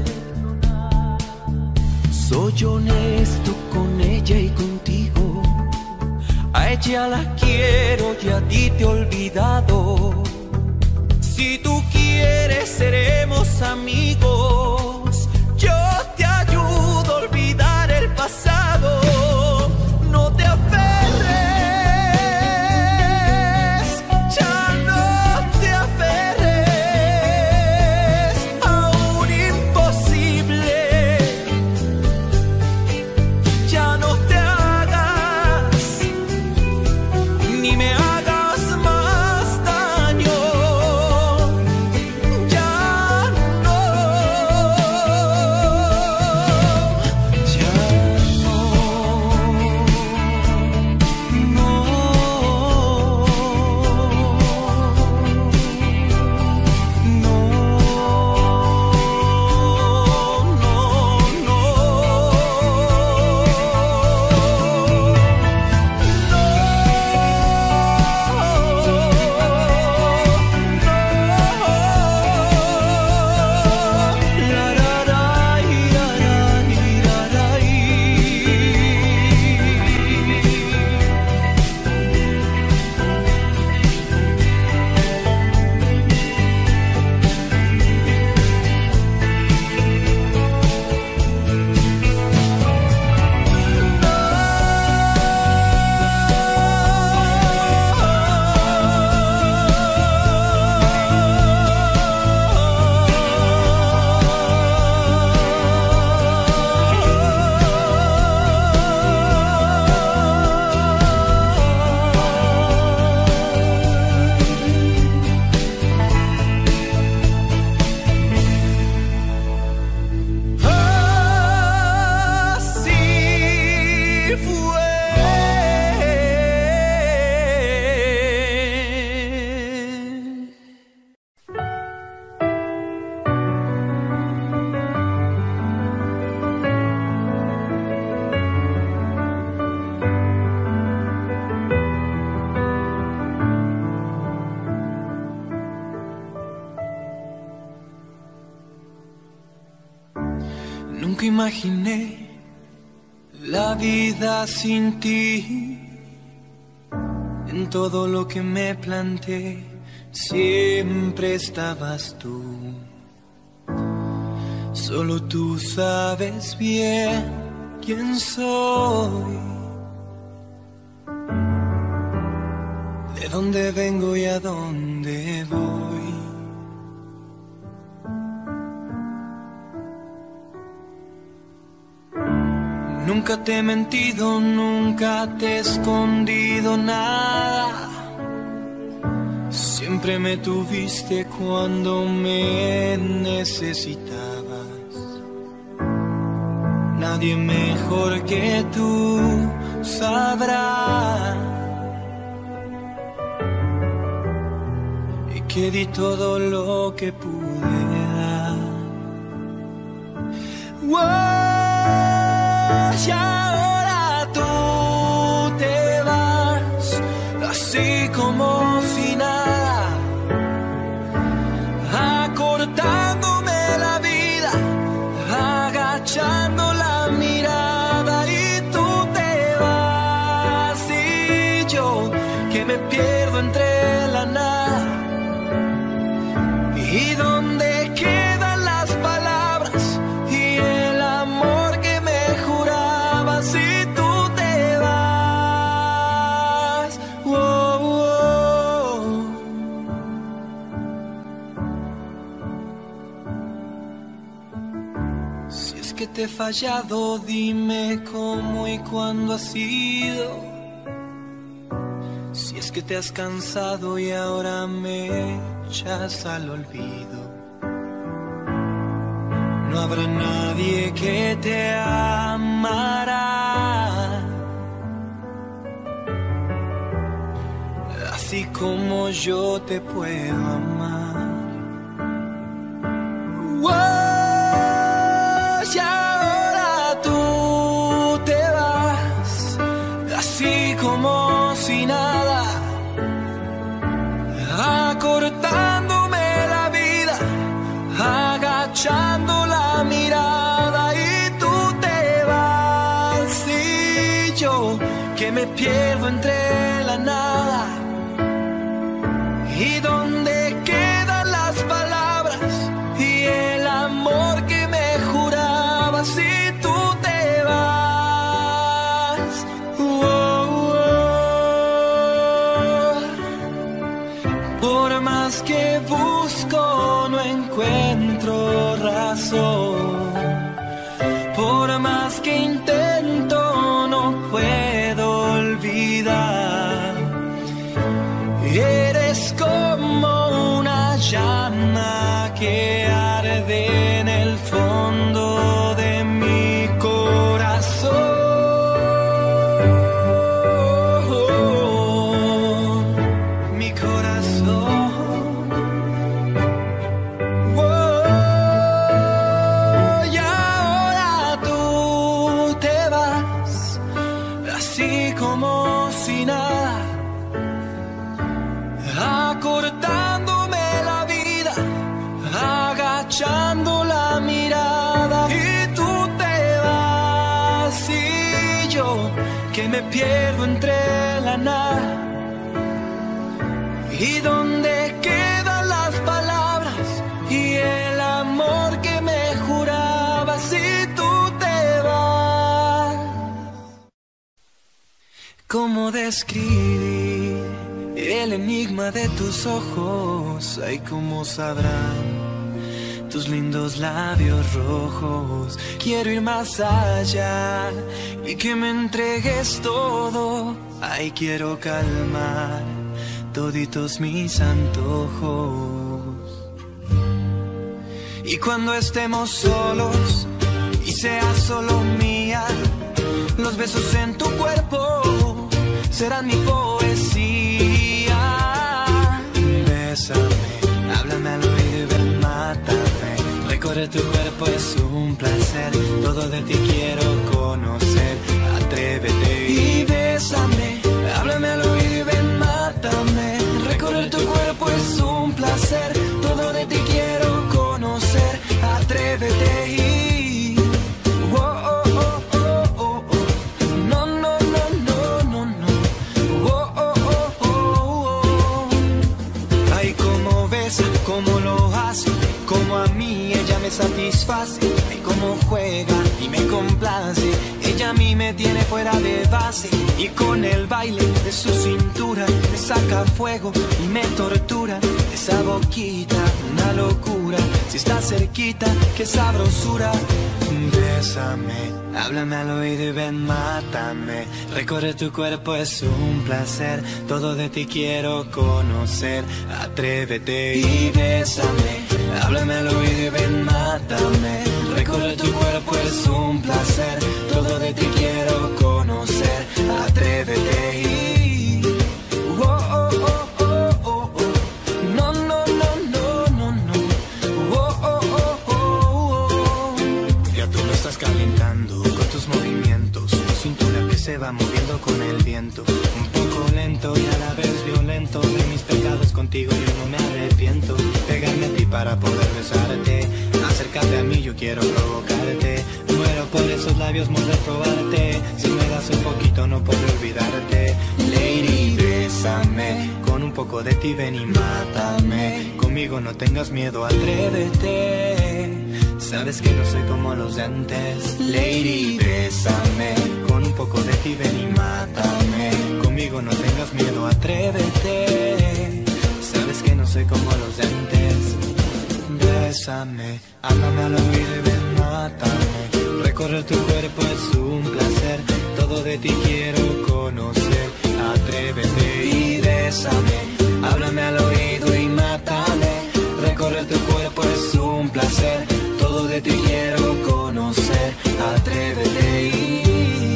Soy honesto con ella y contigo. A ella la quiero y a ti te he olvidado. Si tú quieres seremos amigos. Yo te ayudo a olvidar el pasado. No te aferres, ya no te aferres a un imposible. Ya no te hagas, ni me hagas más daño. Ya no, Nunca imaginé la vida sin ti. En todo lo que me planteé, siempre estabas tú. Solo tú sabes bien quién soy, de dónde vengo y a dónde voy. Nunca te he mentido, nunca te he escondido nada. Siempre me tuviste cuando me necesitabas. Nadie mejor que tú sabrá y que di todo lo que pude dar. Wow. Y ahora tú te vas, así como si nada, acortándome la vida, agachando la mirada. Y tú te vas y yo, que me pierdo entre la nada. Y donde quedan las palabras y el amor que me jurabas. Si tú te vas, oh, oh. Si es que te he fallado, dime cómo y cuándo ha sido. Si es que te has cansado y ahora me echas al olvido. No habrá nadie que te amará así como yo te puedo amar. Wow, y ahora tú te vas, así como si nada, acortándome la vida, agachando la mirada. Y tú te vas y yo, que me pierdo entre la nada. Y donde quedan las palabras y el amor que me jurabas. Si tú te vas, oh, oh. Por más que busco no encuentro razón, por más que intento no puedo olvidar. Eres como una llama que arde en el fondo de mi corazón. Mi corazón. Oh, y ahora tú te vas, así como si nada, acortándome la vida, agachando la mirada. Y tú te vas y yo, que me pierdo entre la nada. Y donde quedan las palabras y el amor que me jurabas. Si tú te vas. ¿Cómo describir el enigma de tus ojos? Ay, cómo sabrán tus lindos labios rojos. Quiero ir más allá y que me entregues todo. Ay, quiero calmar toditos mis antojos. Y cuando estemos solos y seas solo mía, los besos en tu cuerpo serán mi poesía. Bésame, háblame al oído y ven, mátame. Recorrer tu cuerpo es un placer, todo de ti quiero conocer. Atrévete y bésame, háblame al oído y ven, mátame. Recorrer tu cuerpo es un placer, todo de ti quiero conocer. Atrévete y satisface, ve cómo juega y me complace. Ella a mí me tiene fuera de base y con el baile de su cintura me saca fuego y me tortura. Esa boquita, una locura, si está cerquita, qué sabrosura. Bésame, háblame al oído y ven, mátame. Recorrer tu cuerpo es un placer, todo de ti quiero conocer. Atrévete y bésame, háblame al oído y ven, mátame. Recorrer tu cuerpo es un placer, todo de ti quiero conocer. Atrévete y... Oh, oh, oh, oh, oh, oh. No, no, no, no, no, no. Oh, oh, oh, oh, oh. Ya tú lo estás calentando con tus movimientos, tu cintura que se va moviendo con el viento. Un poco lento y a la vez violento, de mis pecados contigo yo no me arrepiento. Pegarme a ti para poder besarte, acércate a mí, yo quiero provocarte. Muero por esos labios, morder, probarte. Si me das un poquito no puedo olvidarte. Lady, bésame, con un poco de ti ven y mátame. Conmigo no tengas miedo, atrévete. Sabes que no soy como los de antes. Lady, bésame, con un poco de ti ven y mátame. Conmigo no tengas miedo, atrévete. Sabes que no soy como los de antes. Bésame, háblame al oído y ven, mátame. Recorrer tu cuerpo es un placer, todo de ti quiero conocer. Atrévete y bésame, háblame al oído y mátame. Recorrer tu cuerpo es un placer, todo de ti quiero conocer. Atrévete y...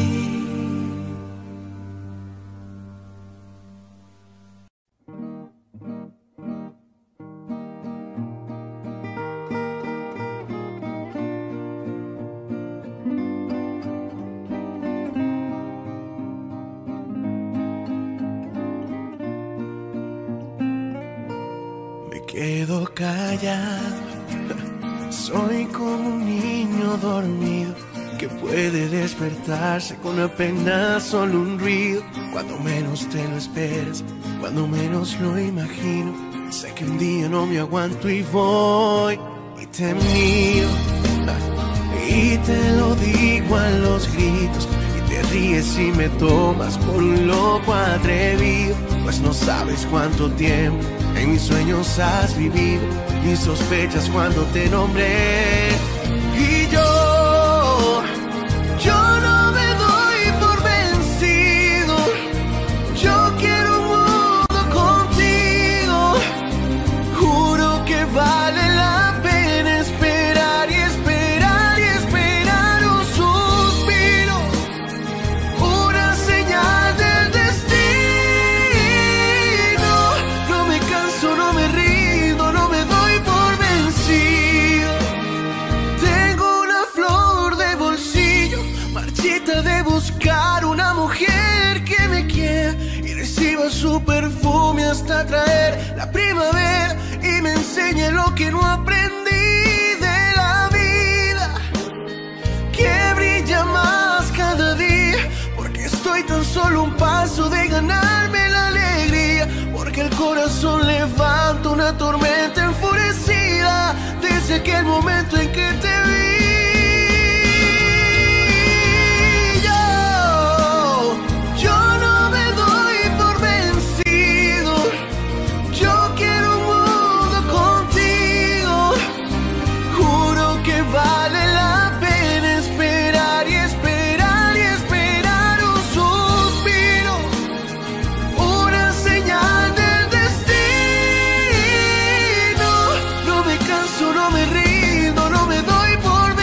Quedo callado, soy como un niño dormido que puede despertarse con apenas solo un ruido. Cuando menos te lo esperas, cuando menos lo imagino, sé que un día no me aguanto y voy y te miro y te lo digo a los gritos. Te ríes y me tomas por un loco atrevido, pues no sabes cuánto tiempo en mis sueños has vivido y sospechas cuando te nombré. Y yo, yo no me doy por vencido, yo quiero un mundo contigo. Juro que vale la pena esperar y esperar y esperar un suspiro, una señal del destino. No me canso, no me rindo, no me doy por vencido. Tengo una flor de bolsillo, marchita de buscar una mujer que me quiera y reciba su perfume hasta traer la primavera y me enseñe lo que no aprendí de la vida, que brilla más cada día, porque estoy tan solo un paso de ganarme la alegría, porque el corazón levanta una tormenta enfurecida desde aquel momento en que te vi. Yo, yo no me doy por vencido, yo quiero un mundo contigo. Juro que vale la pena esperar y esperar y esperar un suspiro, una señal del destino. No me canso, no me rindo, no me doy por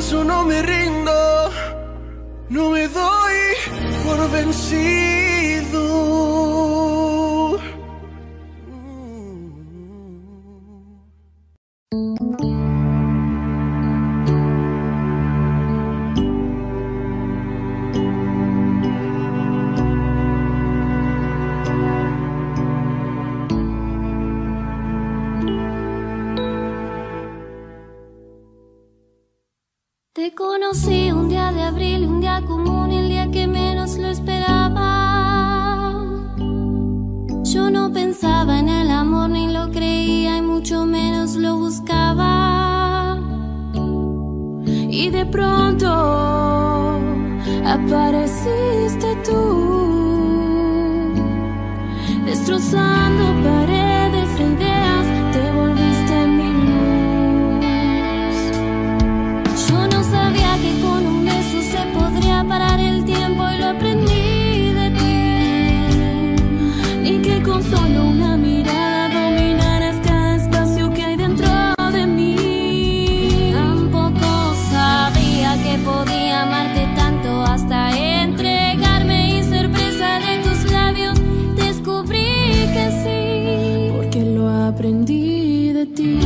canso, no me rindo, no me doy por vencido. Te conocí un día de abril, un día común, el día que menos lo esperaba. Yo no pensaba en el amor, ni lo creía y mucho menos lo buscaba. Y de pronto apareciste tú, destrozando paredes e ideas, te volviste mi luz. Yo no sabía que con un beso se podría parar el tiempo y lo aprendí de ti, ni que con solo una mirada dominaras cada espacio que hay dentro de mí. Tampoco sabía que podía amarte tanto hasta entregarme y ser presa de tus labios. Descubrí que sí, porque lo aprendí de ti.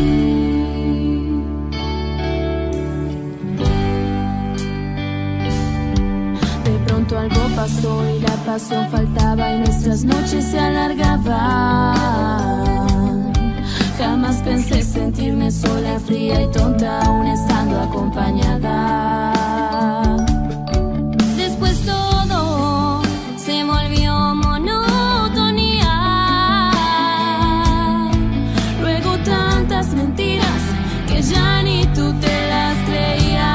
Algo pasó y la pasión faltaba y nuestras noches se alargaban. Jamás pensé sentirme sola, fría y tonta, aún estando acompañada. Después todo se volvió monotonía. Luego tantas mentiras que ya ni tú te las creías.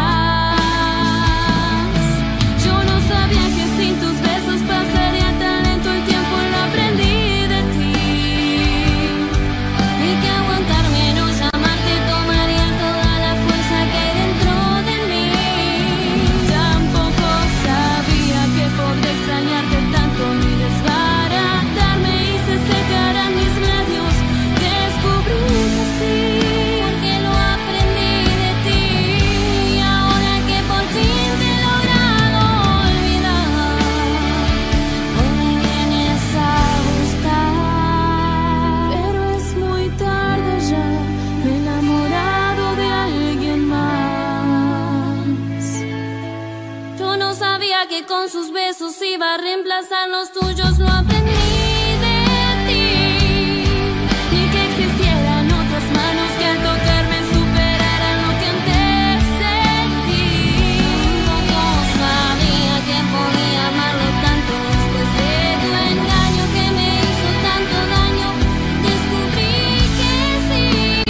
Que con sus besos iba a reemplazar los tuyos, lo aprendí de ti. Ni que existieran otras manos que al tocarme superaran lo que antes sentí. No sabía que podía amarlo tanto después de tu engaño que me hizo tanto daño. Descubrí que sí,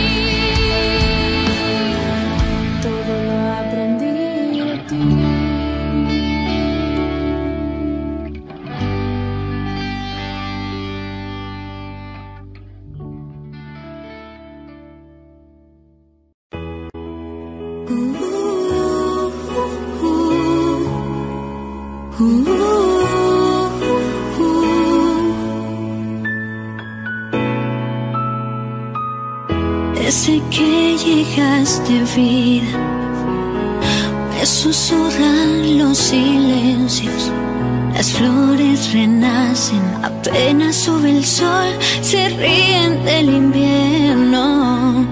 todo lo aprendí de ti. Desde que llegaste, vida, me susurran los silencios. Las flores renacen, apenas sube el sol, se ríen del invierno.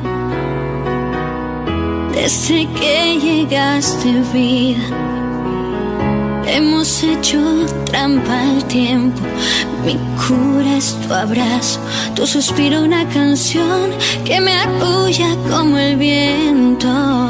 Desde que llegaste, vida, hemos hecho trampa al tiempo. Mi cura es tu abrazo, tu suspiro una canción que me arrulla como el viento.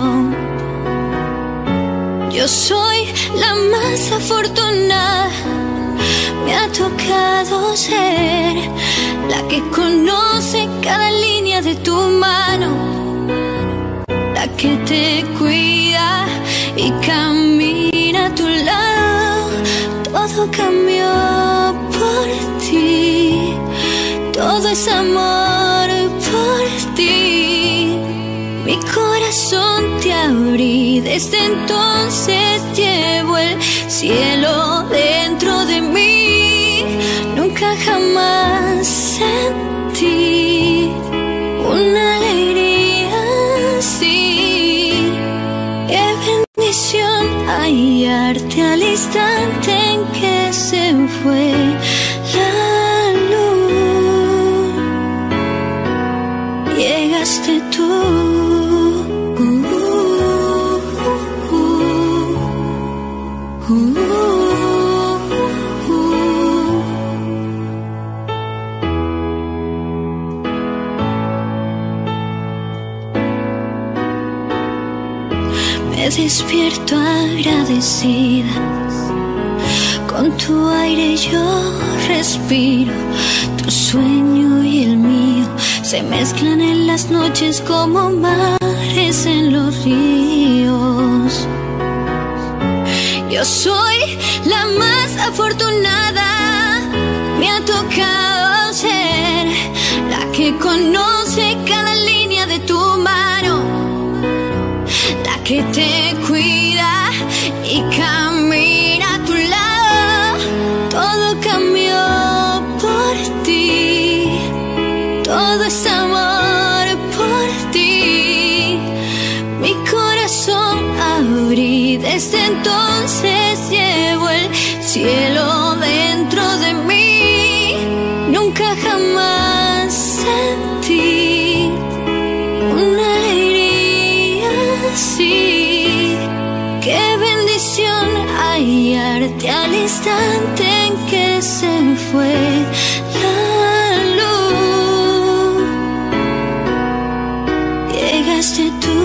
Yo soy la más afortunada, me ha tocado ser la que conoce cada línea de tu mano, la que te cuida y camina a tu lado. Todo cambió por ti, todo es amor por ti. Mi corazón te abrí, desde entonces llevo el cielo dentro de mí. Nunca jamás sentí una alegría así. Qué instante en que se fue la luz, llegaste tú. Me despierto agradecida, con tu aire yo respiro, tu sueño y el mío se mezclan en las noches como mares en los ríos. Yo soy la más afortunada, me ha tocado ser la que conoce cada línea de tu mano, la que te cuida y camina a tu lado. Todo cambió por ti, todo es amor por ti. Mi corazón abrí, desde entonces llevo el cielo dentro de mí. Nunca jamás sentí una alegría así. Qué bendición hallarte al instante en que se fue la luz. Llegaste tú.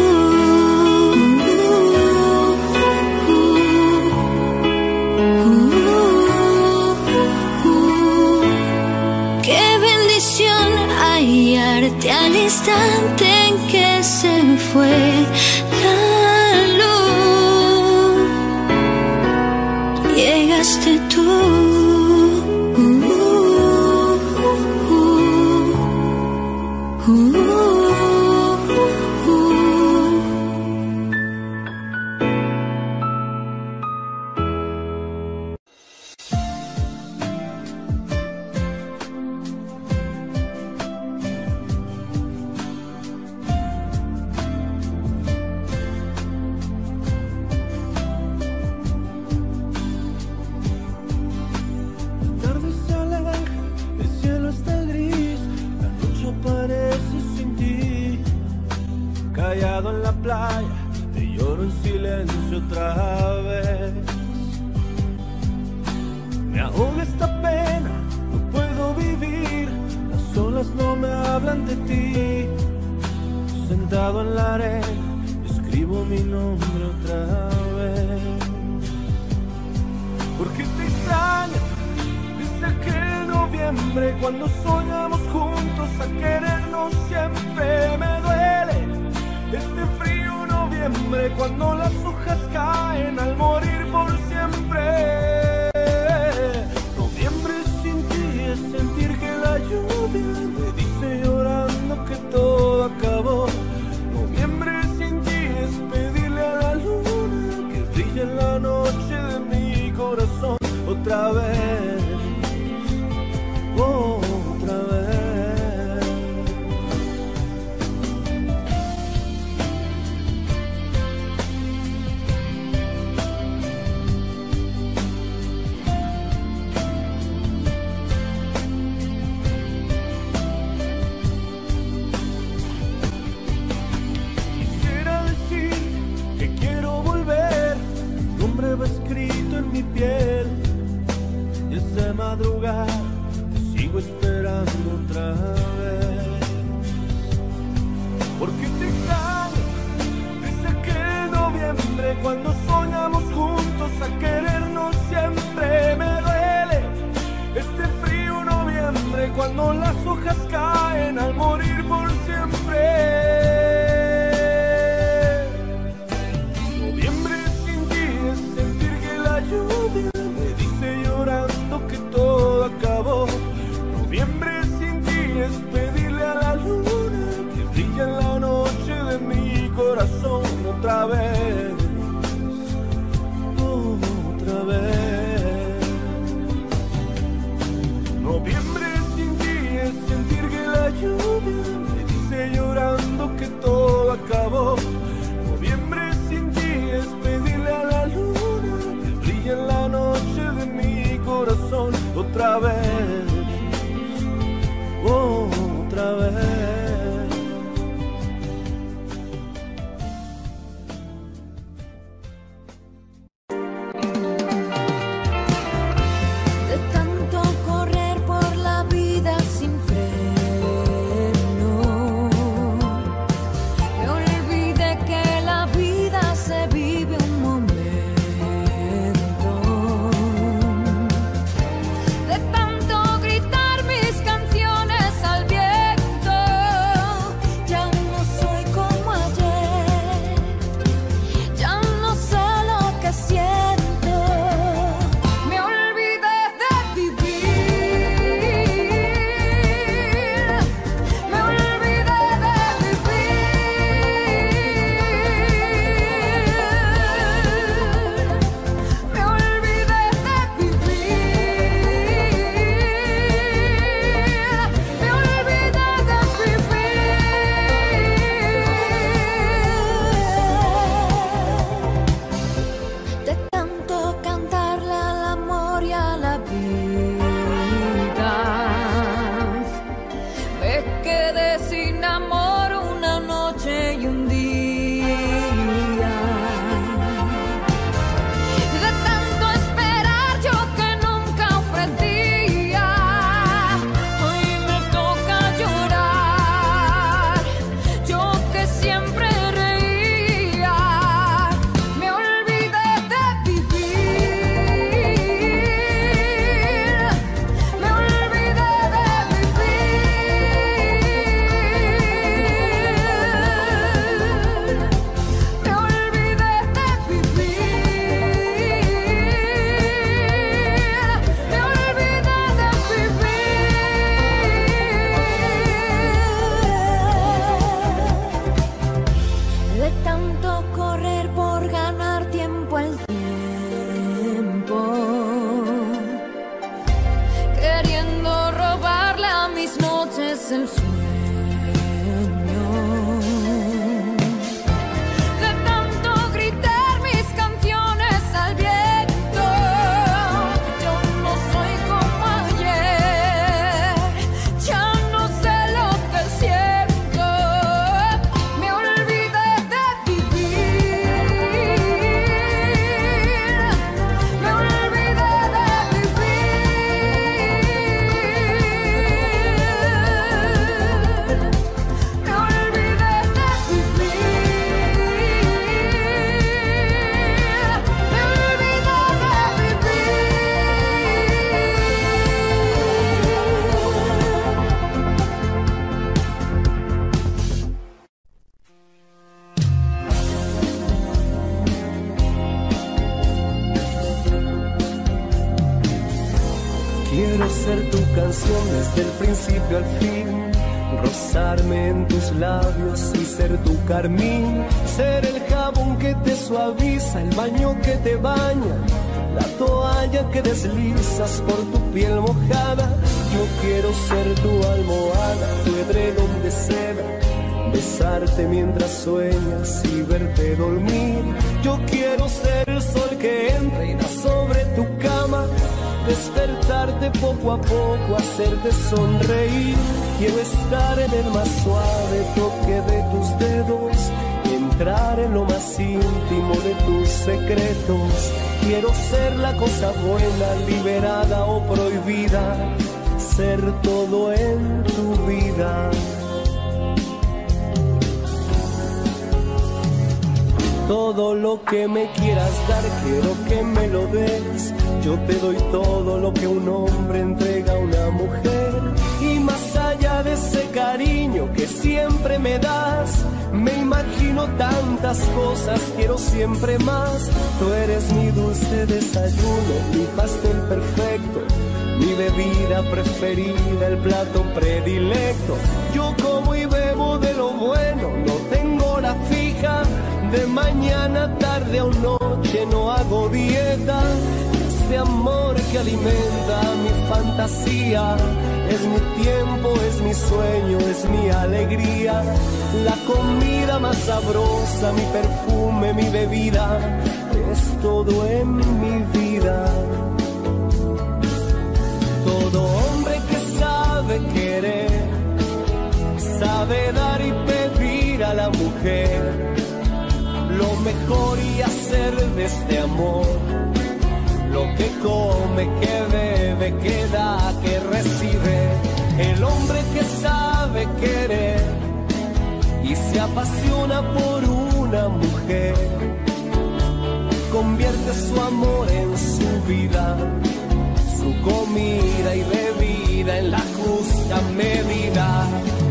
Qué bendición hallarte al instante en que se fue la luz. Llegaste tú. Callado en la playa, te lloro en silencio otra vez. Me ahoga esta pena, no puedo vivir. Las olas no me hablan de ti. Sentado en la arena, escribo mi nombre otra vez. Porque te extraño desde aquel noviembre, cuando soñamos juntos a querernos siempre. Me duele este frío noviembre, cuando las hojas caen al morir por siempre. Noviembre sin ti es sentir que la lluvia me dice llorando que todo acabó. Noviembre sin ti es pedirle a la luna que brille en la noche de mi corazón otra vez, oh, otra vez. Escrito en mi piel, y es de madrugada, te sigo esperando otra vez. Porque te extraño desde aquel noviembre, cuando soñamos juntos a querernos siempre. Me duele este frío noviembre, cuando las hojas caen al morir por siempre. Lluvia me dice llorando que todo acabó. Noviembre sin ti es pedirle a la luna que brille en la noche de mi corazón otra vez, oh, otra vez. Noviembre sin ti otra vez, otra vez. Quiero ser tu canción desde el principio al fin, rozarme en tus labios y ser tu carmín, ser el jabón que te suaviza, el baño que te baña, la toalla que deslizas por tu piel mojada. Yo quiero ser tu almohada, tu edredón de seda, besarte mientras sueñas y verte dormir. Yo quiero ser el sol que entra y da sobre tu cama, despertarte poco a poco, hacerte sonreír. Quiero estar en el más suave toque de tus dedos, entrar en lo más íntimo de tus secretos. Quiero ser la cosa buena, liberada o prohibida, ser todo en tu vida. Todo lo que me quieras dar, quiero que me lo des. Yo te doy todo lo que un hombre entrega a una mujer. Y más allá de ese cariño que siempre me das, me imagino tantas cosas, quiero siempre más. Tú eres mi dulce desayuno, mi pastel perfecto, mi bebida preferida, el plato predilecto. Yo como y bebo de lo bueno, no tengo hora fija, de mañana, tarde o noche no hago dieta. Este amor que alimenta mi fantasía, es mi tiempo, es mi sueño, es mi alegría. La comida más sabrosa, mi perfume, mi bebida, es todo en mi vida. mejor y hacer de este amor lo que come, que bebe, que da, que recibe. El hombre que sabe querer y se apasiona por una mujer, convierte su amor en su vida, su comida y bebida en la justa medida.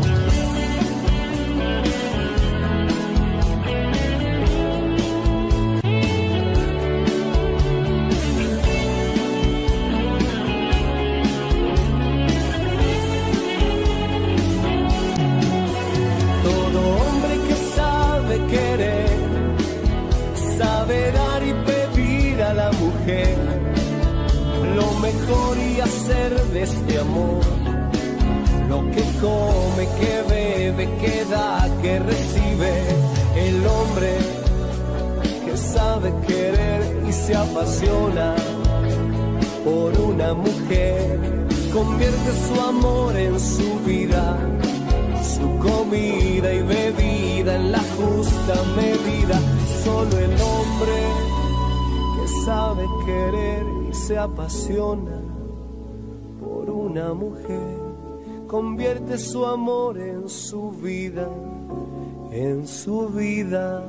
Todo hombre que sabe querer, sabe dar y pedir a la mujer lo mejor y hacer de este amor lo que come, que bebe, que da, que recibe. El hombre que sabe querer y se apasiona por una mujer, convierte su amor en su vida, su comida y bebida en la justa medida. Solo el hombre que sabe querer y se apasiona por una mujer, convierte su amor en su vida, en su vida.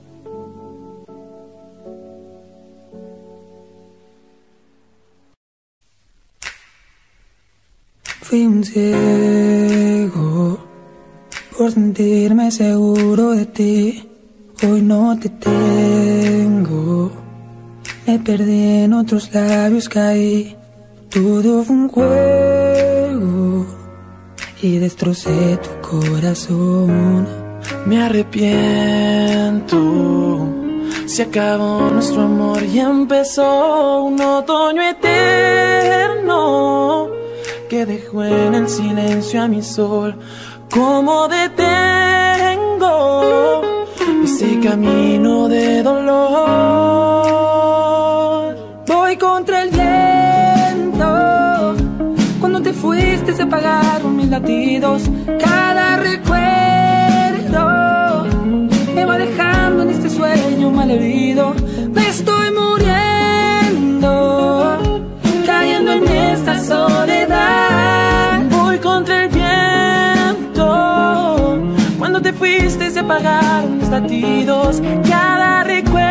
Fui un ciego por sentirme seguro de ti. Hoy no te tengo, me perdí en otros labios, caí. Todo fue un juego y destrocé tu corazón. Me arrepiento, se acabó nuestro amor y empezó un otoño eterno que dejó en el silencio a mi sol. Como detengo ese camino de dolor. Voy contra el viento, cuando te fuiste se apagaron mis latidos. Cada recuerdo me va dejando en este sueño malherido. Me estoy muriendo, cayendo en esta soledad. Voy contra el viento, cuando te fuiste se apagaron mis latidos. Cada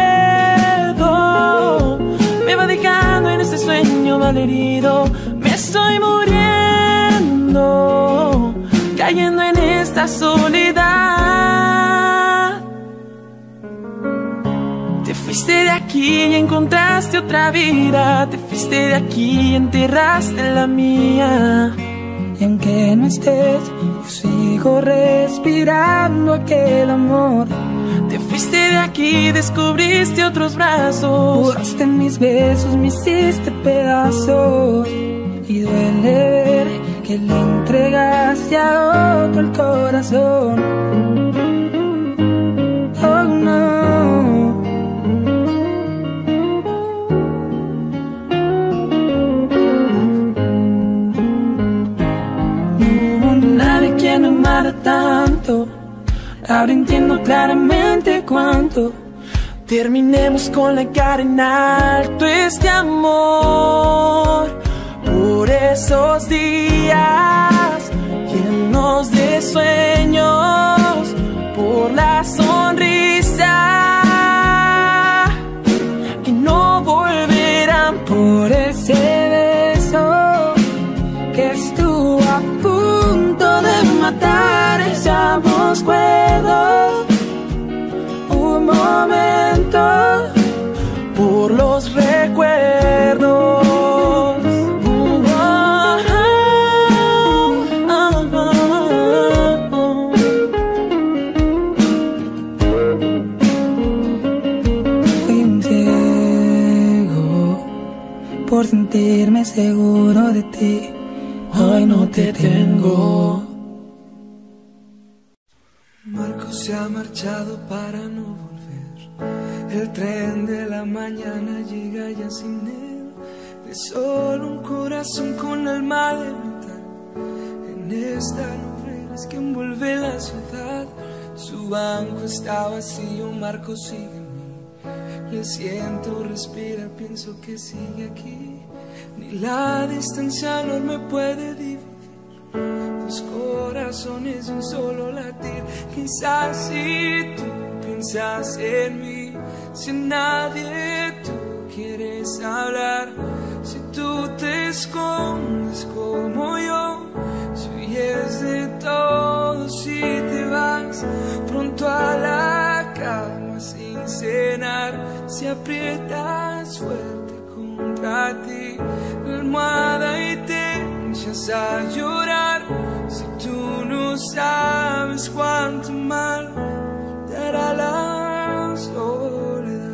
recuerdo me va dejando en este sueño malherido. Me estoy muriendo, cayendo en esta soledad. Te fuiste de aquí y encontraste otra vida. Te fuiste de aquí y enterraste la mía. Y aunque no estés, yo sigo respirando aquel amor. Te fuiste de aquí, descubriste otros brazos. Borraste mis besos, me hiciste pedazos. Y duele ver que le entregaste a otro el corazón. Oh no. Que no amara tanto, ahora entiendo claramente cuánto. Terminemos con la cara en alto este amor, por esos días llenos de sueños, por la sonrisa que no volverán, por ese beso que estuvo a punto de matar. Estamos cuerdos un momento, por los recuerdos. Fui un ciego por sentirme seguro de ti. Hoy no te tengo. Marco se ha marchado para no volver. El tren de la mañana llega ya sin él. De solo un corazón con alma de metal. En esta nubes que envuelve la ciudad. Su banco está vacío, Marco sigue en mí. Le siento, respira, pienso que sigue aquí. Ni la distancia no me puede dividir. Dos corazones de un solo latir. Quizás si tú piensas en mí, si en nadie tú quieres hablar, si tú te escondes como yo, si huyes de todo, si te vas pronto a la cama sin cenar, si aprietas fuerte contra ti la almohada y te echas a llorar, si tú no sabes cuánto mal te hará la soledad.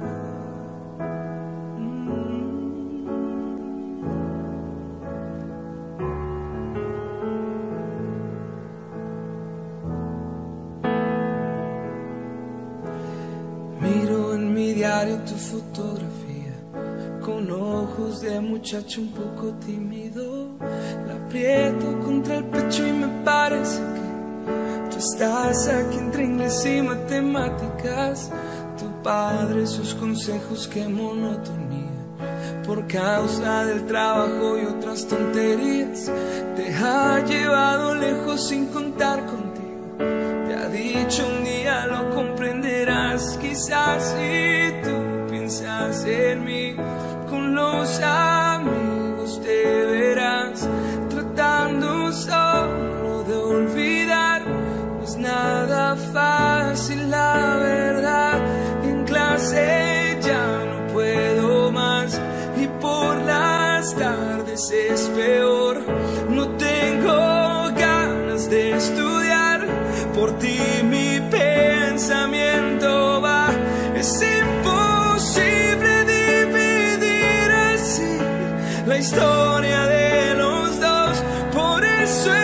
Miro en mi diario tu fotografía, con ojos de muchacho un poco tímido. La aprieto contra el pecho y me parece que tú estás aquí entre inglés y matemáticas. Tu padre, sus consejos, qué monotonía. Por causa del trabajo y otras tonterías, te ha llevado lejos sin contar contigo. Te ha dicho un día lo comprenderás. Quizás si tú piensas en mí, con los amigos te verás tratando solo de olvidar. No es nada fácil, la verdad. En clase ya no puedo más y por las tardes es peor. No tengo ganas de estudiar, por ti mi pensamiento va. Es imposible dividir así la historia de los dos. Por eso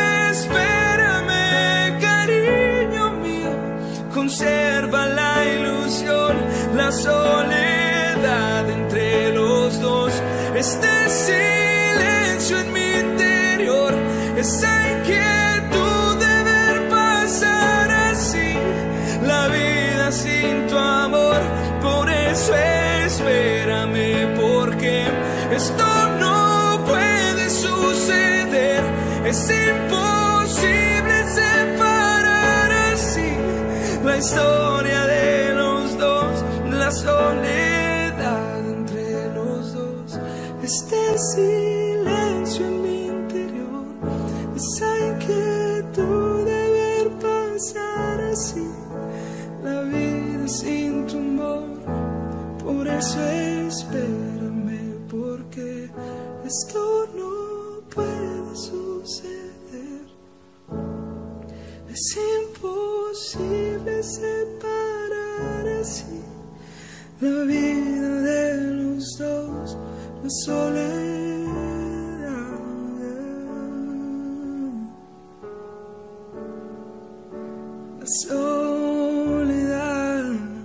espérame, cariño mío, conserva la ilusión, la soledad entre los dos. Este silencio en mi interior, esa inquietud de ver pasar así la vida sin tu amor. Por eso espérame, porque esto no puede suceder. Es imposible separar así la historia de los dos, la soledad entre los dos. Este silencio en mi interior, esa inquietud de ver pasar así la vida sin tu amor. Por eso espérame, porque esto no puede suceder. Es imposible separar así la vida de los dos, la soledad, la soledad.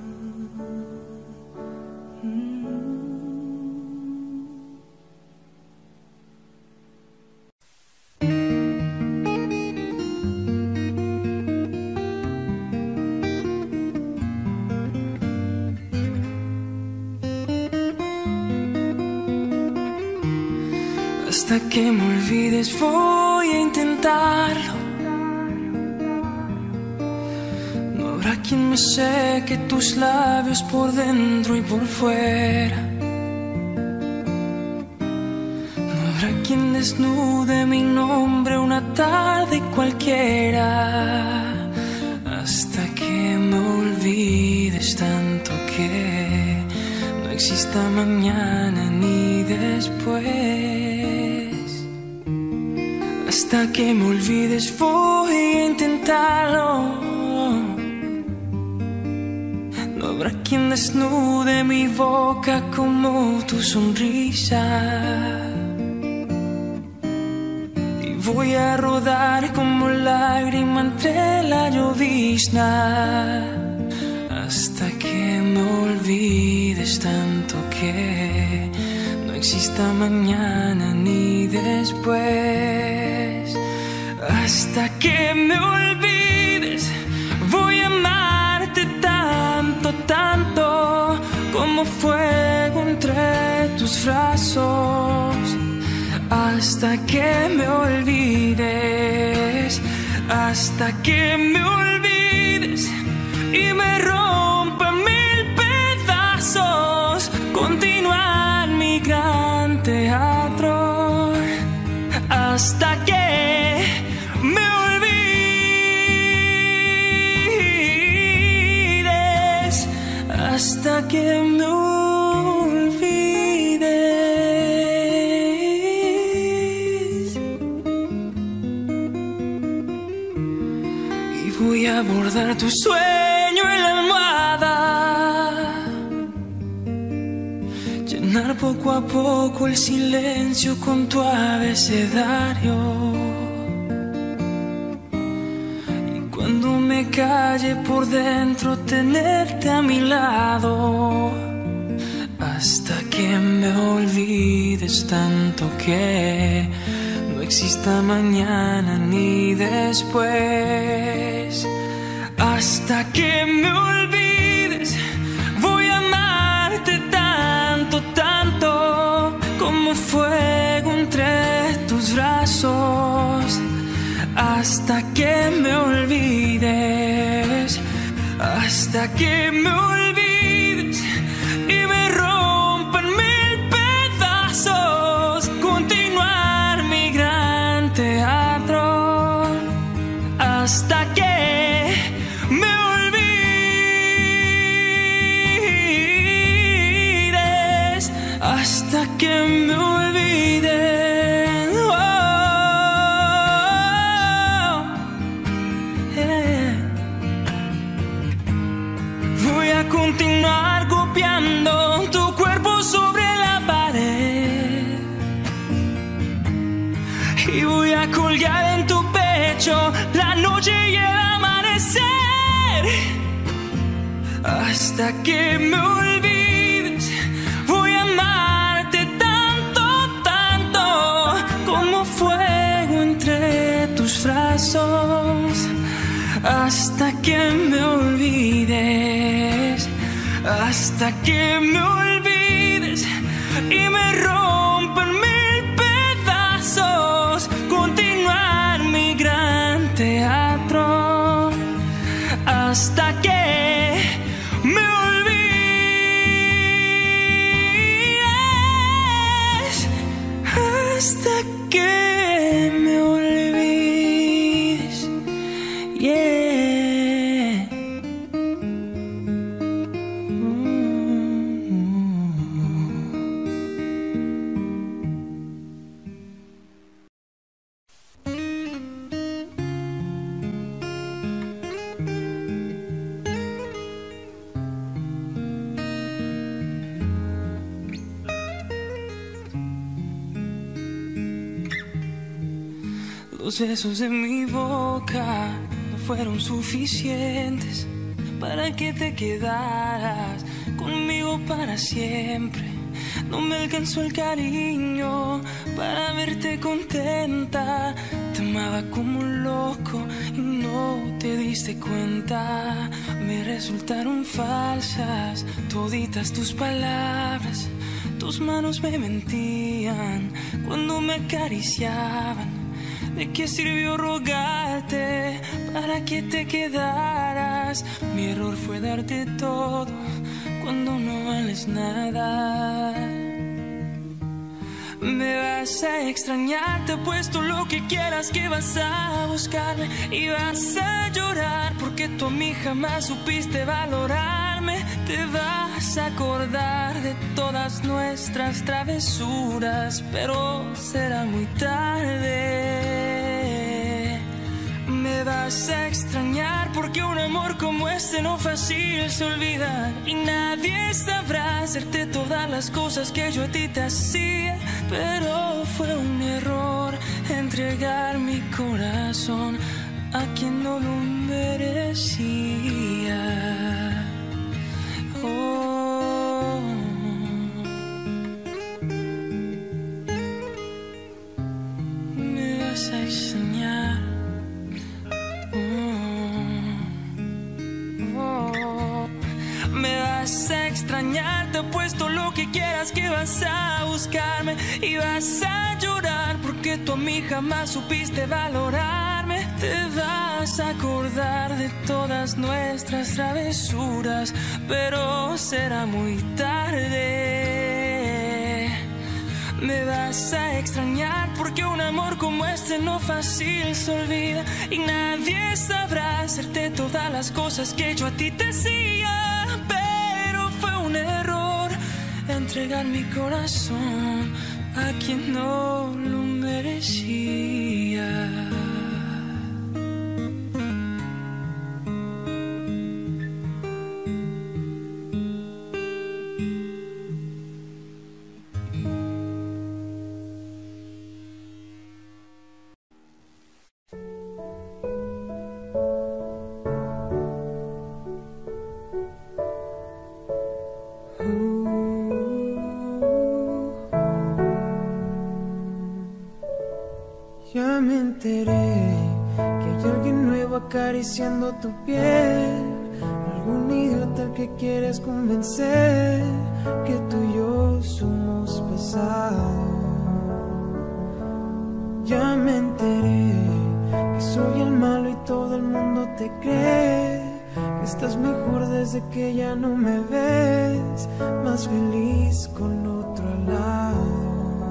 Hasta que me olvides voy a intentarlo. No habrá quien me seque tus labios por dentro y por fuera. No habrá quien desnude mi nombre una tarde cualquiera. Hasta que me olvides tanto que no exista mañana ni después. Hasta que me olvides voy a intentarlo. No habrá quien desnude mi boca como tu sonrisa. Y voy a rodar como lágrima entre la llovizna. Hasta que me olvides tanto que no exista mañana ni después. Hasta que me olvides voy a amarte tanto, tanto como tus brazos hasta que me olvides, hasta que me olvides y me rompan mil pedazos. Continuar mi gran teatro hasta que me olvides, hasta que me olvides. Y voy a abordar tu sueño en la almohada, llenar poco a poco el silencio con tu abecedario. Y cuando me calle por dentro, tenerte a mi lado, hasta que me olvides tanto que no exista mañana ni después. Hasta que me olvides, voy a amarte tanto, tanto, como fuego entre tus brazos. Hasta que me olvides, hasta que me olvides y me rompan mil pedazos. Continuar mi gran teatro hasta que me olvides, hasta que me olvides. Oh, yeah. Voy a continuar copiando tu cuerpo sobre la pared y voy a colgar en tu pecho la noche y el amanecer, hasta que me olvides. Voy a amarte tanto, tanto, como fuego entre tus brazos, hasta que me olvides, hasta que me olvides y me rompan mil pedazos. Continuar mi gran teatro hasta que me olvides, hasta que me olvides, yeah. Los besos de mi boca no fueron suficientes para que te quedaras conmigo para siempre. No me alcanzó el cariño para verte contenta. Te amaba como un loco y no te diste cuenta. Me resultaron falsas toditas tus palabras. Tus manos me mentían cuando me acariciaban. ¿De qué sirvió rogarte para que te quedaras? Mi error fue darte todo cuando no vales nada. Me vas a extrañar, te apuesto lo que quieras que vas a buscarme y vas a llorar porque tú a mí jamás supiste valorarme. Te vas a acordar de todas nuestras travesuras, pero será muy tarde. Me vas a extrañar porque un amor como este no fácil se olvida y nadie sabrá hacerte todas las cosas que yo a ti te hacía. Pero fue un error entregar mi corazón a quien no lo merecía. Oh. Me vas a extrañar. Oh. Me vas a extrañar, te apuesto lo que quieras dirás que vas a buscarme y vas a llorar porque tú a mí jamás supiste valorarme. Te vas a acordar de todas nuestras travesuras, pero será muy tarde. Me vas a extrañar porque un amor como este no fácil se olvida y nadie sabrá hacerte todas las cosas que yo a ti te hacía. Pero fue un error entregar mi corazón a quien no lo merecía. Ya me enteré que hay alguien nuevo acariciando tu piel, algún idiota al que quieres convencer que tú y yo somos pasado. Ya me enteré que soy el malo y todo el mundo te cree, que estás mejor desde que ya no me ves, más feliz con otro al lado.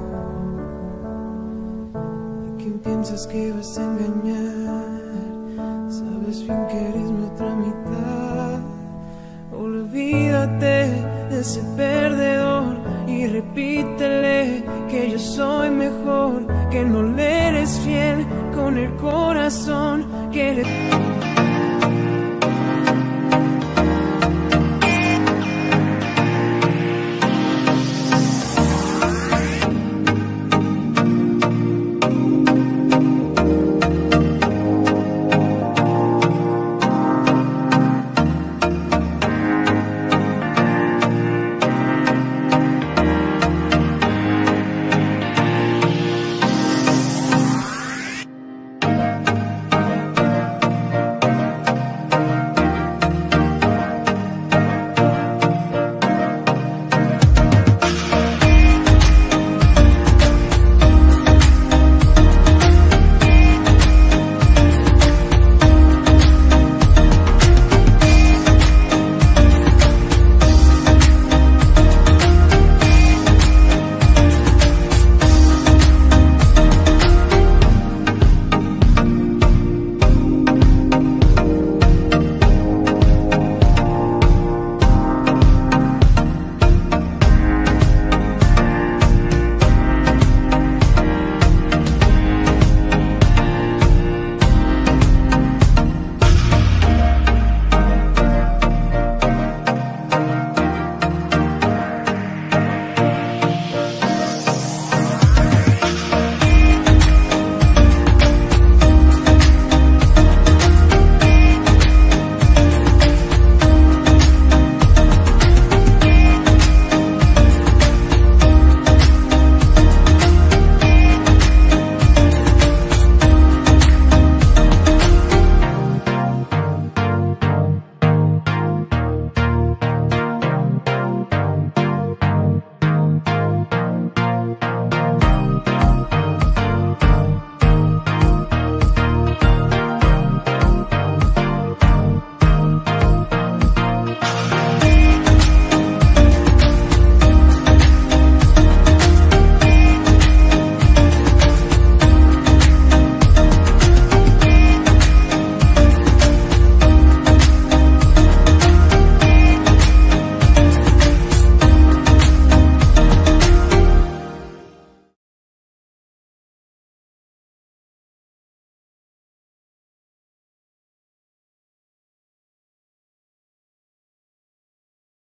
Piensas que vas a engañar, sabes bien que eres mi otra mitad. Olvídate de ese perdedor y repítele que yo soy mejor, que no le eres fiel con el corazón, que le...